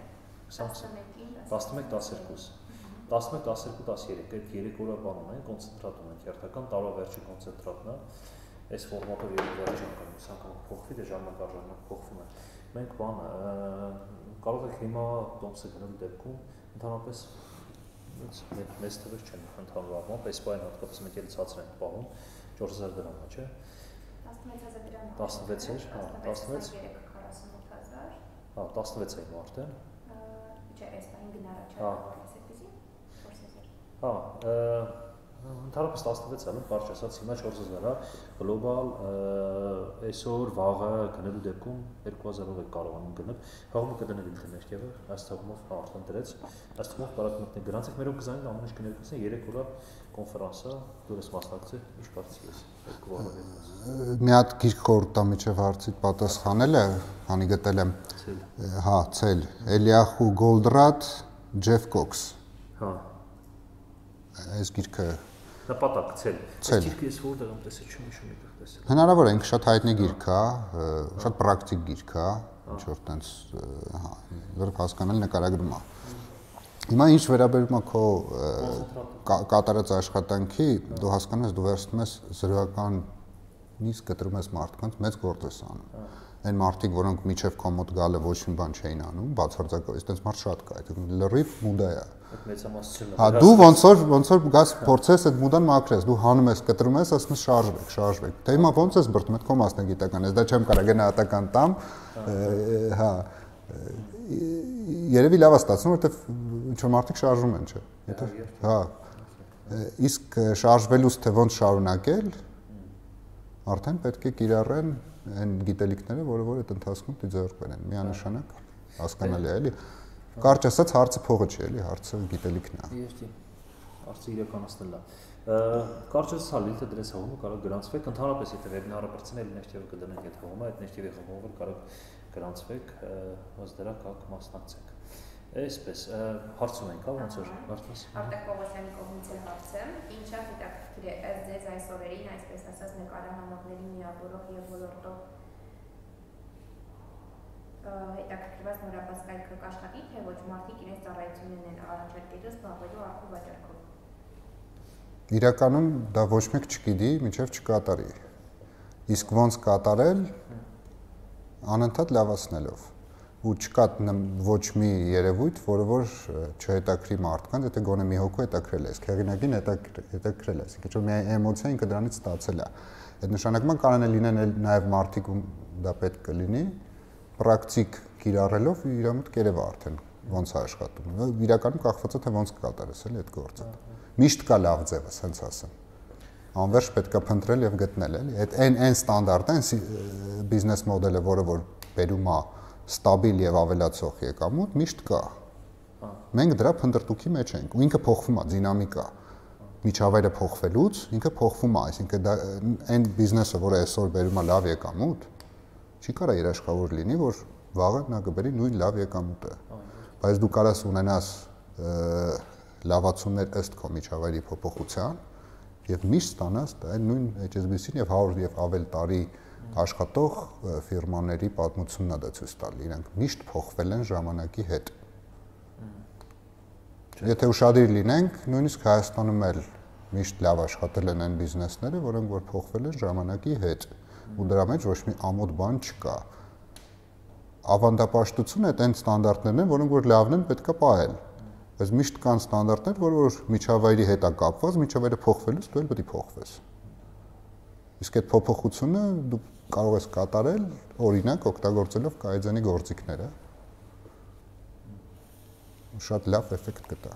11-12-13 այդ 3 օրը բան ունենք, կոնցենտրատ ունենք, հերթական տարվա վերջի կոնցենտրատն է, այս ֆորմատով երբ վերջի անգամ փոխվի, դե ժամանակ փոխվում է։ Մենք բան կարող եք հիմա տոմսը գնալ դեպքում ընդհանրապես մեծ թվեր չեն ընդհանուր առմամբ, այս բանը հատկապես մենք էլ ցածր ենք պահում 4000 դրամ, չէ՞։ 16000 դրամ։ 16 էր, հա, 16 48000։ Հա, 16 է հիմա արդեն։ Չէ, այս բանը գնարաչափ էսպիսի 4000։ Հա, ընդհանրապես 16 է, կարճ ասած, հիմա 4000 է, գլոբալ այսօր վաղը գնելու դեպքում 2000-ով է կարողանում գնել, հաղումը կդնել ինտերնետով, այս թողումով արդեն դրեց, այս թողումով կարող մտնի գրանցեք, մերով կզանգեն ամեն ինչ կներկայացնեն 3 օր կոնֆերանս է, դու ես մասնակցել, ինչ կարծիք ես այդ կողմը։ Մի հատ գիրք խորհուրդ տամ միջև հարցիդ պատասխանելը, հանի գտել եմ։ Հա, ցել, Էլիախու Գոլդրատ, Ջեֆ Կոքս։ Հա։ Այս գիրքը նպատակ ցել։ Այս գիրքը ես որտեղ եմ տեսել, չեմ հիշում եկել տեսել։ Հնարավոր է, ինքը շատ հայտնի գիրք է, շատ պրակտիկ գիրք է, ինչ որ տենց, հա, լրիվ հասկանալ նկարագրում է։ Հիմա ինչ վերաբերում է քո կատարած աշխատանքի, դու հասկանում ես, դու վերցնում ես զրոյականից կտրում ես մարդկանց, մեծ գործ ես անում։ Այն մարդիկ, որոնք միջև քո մոտ գալը ոչ մի բան չէին անում, բացարձակապես, այդպես մարդ շատ կա, այդ լրիվ մուդա է։ Այդ մեծամասնությունը։ Հա, դու ոնց որ գաս փորձես այդ մուդան մաքրես, դու հանում ես, կտրում ես, ասում ես շարժվեք։ Դե հիմա ոնց ես բրդում, այդ քո մասնագիտական ես, դա չեմ կարող գնահատական տամ, հա։ Երևի լավ է ստացվում, որովհետև ինչ որ մարդիկ շարժում են, չէ։ Հա։ Իսկ շարժվելուց թե ոնց շարունակել, արդեն պետք է կիրառեն այն գիտելիքները, որը այդ ընթացքում դիզայներ կեն, միանշանակ հասկանալի է, էլի։ Կարճ ասած հարցը փողը չէ, էլի, հարցը գիտելիքն է։ Եստի։ Հարցը իրականացնելն է։ Կարճ ասած հալիլը դրես հողումը կարող գրանցվեք, ընդհանրապես եթե վեբինարը բրցնել ներքևը կդնենք այդ հողումը, այդ ներքևի հողումը կարող գրանցվեք, ոնց դրա կակ մասնակցեք։ Այսպես, հարցում ենք, ոնց որ հարցես։ Արտակ Պողոսյանի կողմից է հարցը, ինչ շատ հետաքրքիր է ըստ ձեզ այս օրերին, այսպես ասած նկարահանողների միավորող եւ ոլորտով հետաքրքրված նորաբաց կայքը կաշխատի, թե ոչ մարդիկ իրենց ծառայություններն են առաջարկելու զբաղվելու արքու վաճառքով։ Իրականում դա ոչ մեկ չգիտի, մինչև չկատարի։ Իսկ ոնց կատարել անընդհատ լավացնելով։ Ու չկա ոչ մի երևույթ, որը որ չհետաքրի մարդկանց, եթե գոնե մի հոգու հետաքրել է, հեղինակին հետաքրել է, այսինքն որ միայն էմոցիա ինքը դրանից ստացել է։ Այդ նշանակման կարող է լինեն նաև մարդիկ, ում դա պետք կլինի, պրակտիկ կիրառելով իր մոտ կերևա արդեն ոնց է աշխատում։ Իրականում կախված է թե ոնց կկատարես էլի այդ գործը։ Միշտ կա լավ ձևը, հենց ասեմ։ Անվերջ պետք է փնտրել եւ գտնել էլի։ Այդ այն ստանդարտը, այն բիզնես մոդելը, որը որ բերում է ստաբիլ եւ ավելացող եկամուտ, միշտ կա։ Մենք դրա փնտրտուքի մեջ ենք ու ինքը փոխվում է, դինամիկա։ Միջավայրը փոխվելուց ինքը փոխվում է, այսինքն դա այն բիզնեսը, որը այսօր բերում է լավ եկամուտ, չի կարա երաշխավոր լինի, որ վաղը նա կբերի նույն լավ եկամուտը։ Բայց դու կարաս ունենաս լավացումներ ըստ քո միջավայրի փոփոխության եւ միշտ ստանաս այն նույն HSBC-ին եւ 100 եւ ավել տարի աշխատող ֆիրմաների պատմությունն է դա ցույց տալի, իրենք միշտ փոխվել են ժամանակի հետ։ Եթե ուշադիր լինենք, նույնիսկ Հայաստանում էլ միշտ լավ աշխատել են այն բիզնեսները, որոնք որ փոխվել են ժամանակի հետ, ու դրա մեջ ոչ մի ամոթ բան չկա։ Ավանդապաշտությունը այդ ստանդարտներն են, որոնք որ լավն են, պետք է պահել։ Բայց միշտ կան ստանդարտներ, որ միջավայրի հետ է կապված, միջավայրը փոխվելուց դու էլ պետք է փոխվես։ Իսկ այդ փոփոխությունը դու կարող ես կատարել, օրինակ, օգտագործելով կայծանի գործիքները։ Շատ լավ էֆեկտ կտա։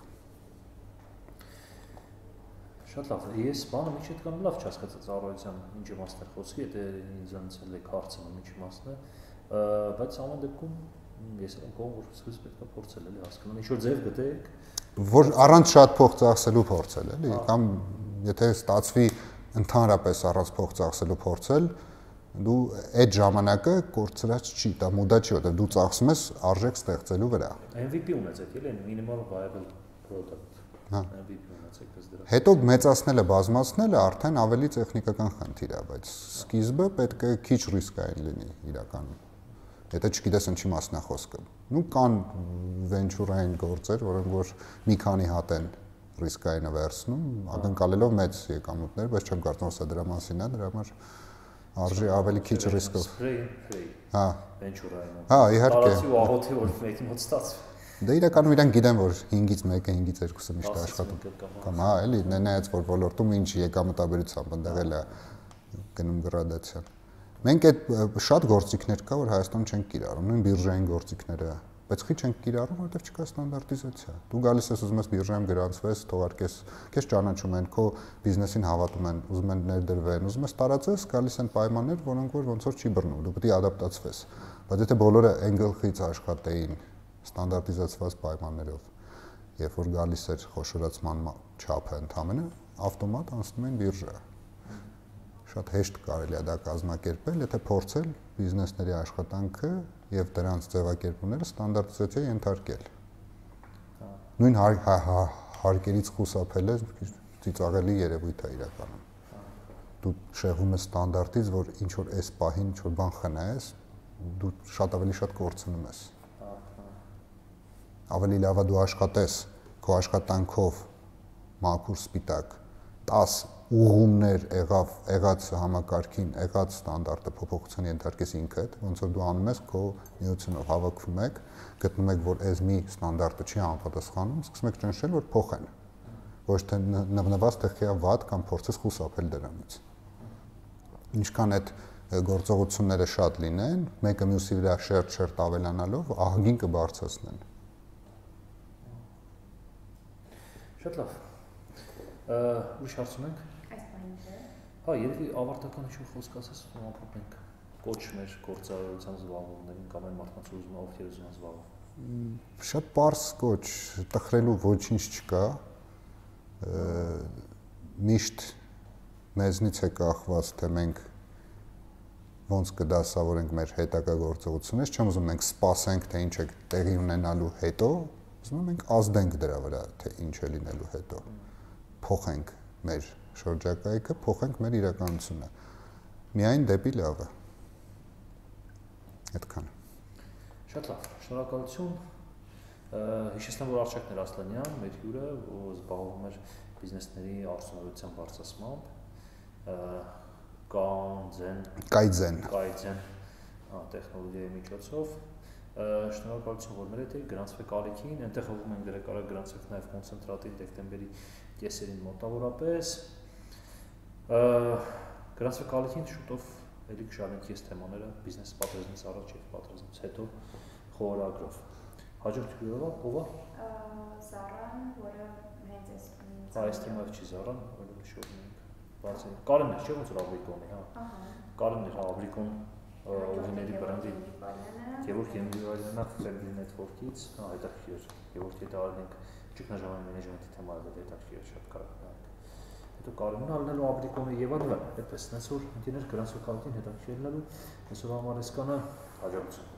Շատ լավ։ Ես բանը մի չէ կամ լավ չհասկացա ծառայության ինչ իմաստներ խոսքի, եթե ինձանից էլ եք հարցնում ինչ իմաստն է, բայց ամեն դեպքում ես եմ կողմ որ սկզբից պետք է փորձել էլի հասկանալ, ինչ որ ձև գտեք, որ առանց շատ փող ծախսելու փորձել էլի, կամ եթե ստացվի ընդհանրապես առանց փող ծախսելու փորձել, դու այդ ժամանակը կորցրած չի, դա մուդա չի, որտեղ դու ծախսում ես արժեք ստեղծելու վրա։ MVP ունեցեք էլի, minimal viable product։ MVP ունեցեք ըստ դրա։ Հետո մեծացնելը, բազմացնելը արդեն ավելի տեխնիկական խնդիր է, բայց սկիզբը պետք է քիչ ռիսկային լինի իրականում։ Եթե չգիտես ինչի մասն է խոսքը։ Նու կան վենչուրային գործեր, որոնք որ մի քանի հատ են ռիսկայինը վերցնում, ակնկալելով մեծ եկամուտներ, բայց չեմ կարծում որ սա դրա մասին է, դրա համար արժի ավելի քիչ ռիսկով։ Հա, վենչուրային։ Հա, իհարկե։ Տարածի ու աղոթի որ մեկի մոտ ստացվի։ Դե իրականում իրանք գիտեն որ 5-ից 1-ը, 5-ից 2-ը միշտ աշխատում։ Կամ հա, էլի, նայած որ ոլորտում ինչ եկամտաբերությամբ ընդեղել է գնում գրադացիան։ Մենք այդ շատ գործիքներ կա, որ Հայաստանում չենք կիրառում, նույն բիրժային գործիքները, բայց քիչ չենք կիրառում, որովհետև չկա ստանդարտիզացիա։ Դու գալիս ես ուզում ես բիրժայում գրանցվես, թողարկես, քեզ ճանաչում են, քո բիզնեսին հավատում են, ուզում են ներդրվեն, ուզում ես տարածես, գալիս են պայմաններ, որոնք որ ոնց որ չի բռնում, դու պետք է ադապտացվես։ Բայց եթե բոլորը այն գլխից աշխատեին ստանդարտիզացված պայմաններով, երբ որ գալիս էր խոշորացման չափը ընդհանրապես, ավտոմատ անցնում են բիրժա։ Շատ հեշտ կարելի է դա կազմակերպել, եթե փորձել բիզնեսների աշխատանքը եւ դրանց ձևակերպումները ստանդարտիզացիայի ենթարկել։ Նույն հարկերից խուսափելը ծիծաղելի երևույթ է իրականում։ Դու շեղում ես ստանդարտից, որ ինչ որ այս պահին ինչ որ բան խնայես, դու շատ ավելի շատ կորցնում ես։ Ավելի լավ է դու աշխատես քո աշխատանքով մաքուր սպիտակ 10 ուղումներ եղած համակարգին, եղած ստանդարտը փոփոխության ենթարկես ինքդ, ոնց որ դու անում ես քո միությունով հավաքվում եք, գտնում եք, որ այս մի ստանդարտը չի համապատասխանում, սկսում եք ճնշել, որ փոխեն։ Ոչ թե նվնված տեխնիկա վատ կամ փորձես խուսափել դրանից։ Ինչքան այդ գործողությունները շատ լինեն, մեկը մյուսի վրա շերտ ավելանալով ահագին կբարձրացնեն։ Շատ լավ։ Ուրիշ հարց ունենք։ Հա, երևի ավարտական ինչ-որ խոսք ասես, ամփոփենք կոչ մեր գործարարության զբաղվողներին կամ այն մարդկանց ուզում ովքեր ուզում են զբաղվել։ Շատ պարզ կոչ, տխրելու ոչինչ չկա։ Միշտ մեզնից է կախված, թե մենք ոնց կդասավորենք մեր հետագա գործողությունները, չեմ ուզում մենք սպասենք, թե ինչ է տեղի ունենալու հետո, Ուզում եմ մենք ազդենք դրա վրա, թե ինչ է լինելու հետո։ Փոխենք մեր շրջակայքը, փոխենք մեր իրականությունը։ Միայն դեպի լավը։ Այդքան։ Շատ լավ, շնորհակալություն։ Հիշեցնեմ, որ Արշակ Ասլանյան մեր հյուրը, ով զբաղվում էր բիզնեսների արդյունավետության բարձրացմամբ, Կայձեն տեխնոլոգիայի միջոցով։ Շնորհակալություն, որ մեր հետ եք, գրանցվեք ալիքին, այնտեղ հողում ենք դրա կարող գրանցվեք նաև կոնցենտրատին դեկտեմբերի կեսերին մոտավորապես։ Գրանցվեք ալիքին, շուտով էլի կշարենք ես թեմաները բիզնես պատերազմից առաջ եւ պատերազմից հետո խորագրով։ Հաջորդ հյուրը ով է? Զարան, որը հենց այս թեմայով չի Զարան, այլ շոյում ենք։ Բացի Կարենն է, չէ՞ ոնց որ Աբրիկոնի, հա։ Կարենն է, Աբրիկոն օրիների բրենդի Գևորգ Եմիրյանը Family Network-ից, հա, հետաքրքիր։ Գևորգի հետ արենք ճգնաժամային մենեջմենթի թեմայով հետաքրքիր շատ կարող նայենք։ Հետո Կարենն ալնելու Աբրիկոնը եւ այլն, այդպես նենց որ ընկերներ գրանցվեք ալիքին հետաքրքիր լինելու, այսօր համար էսկանը հաջողություն։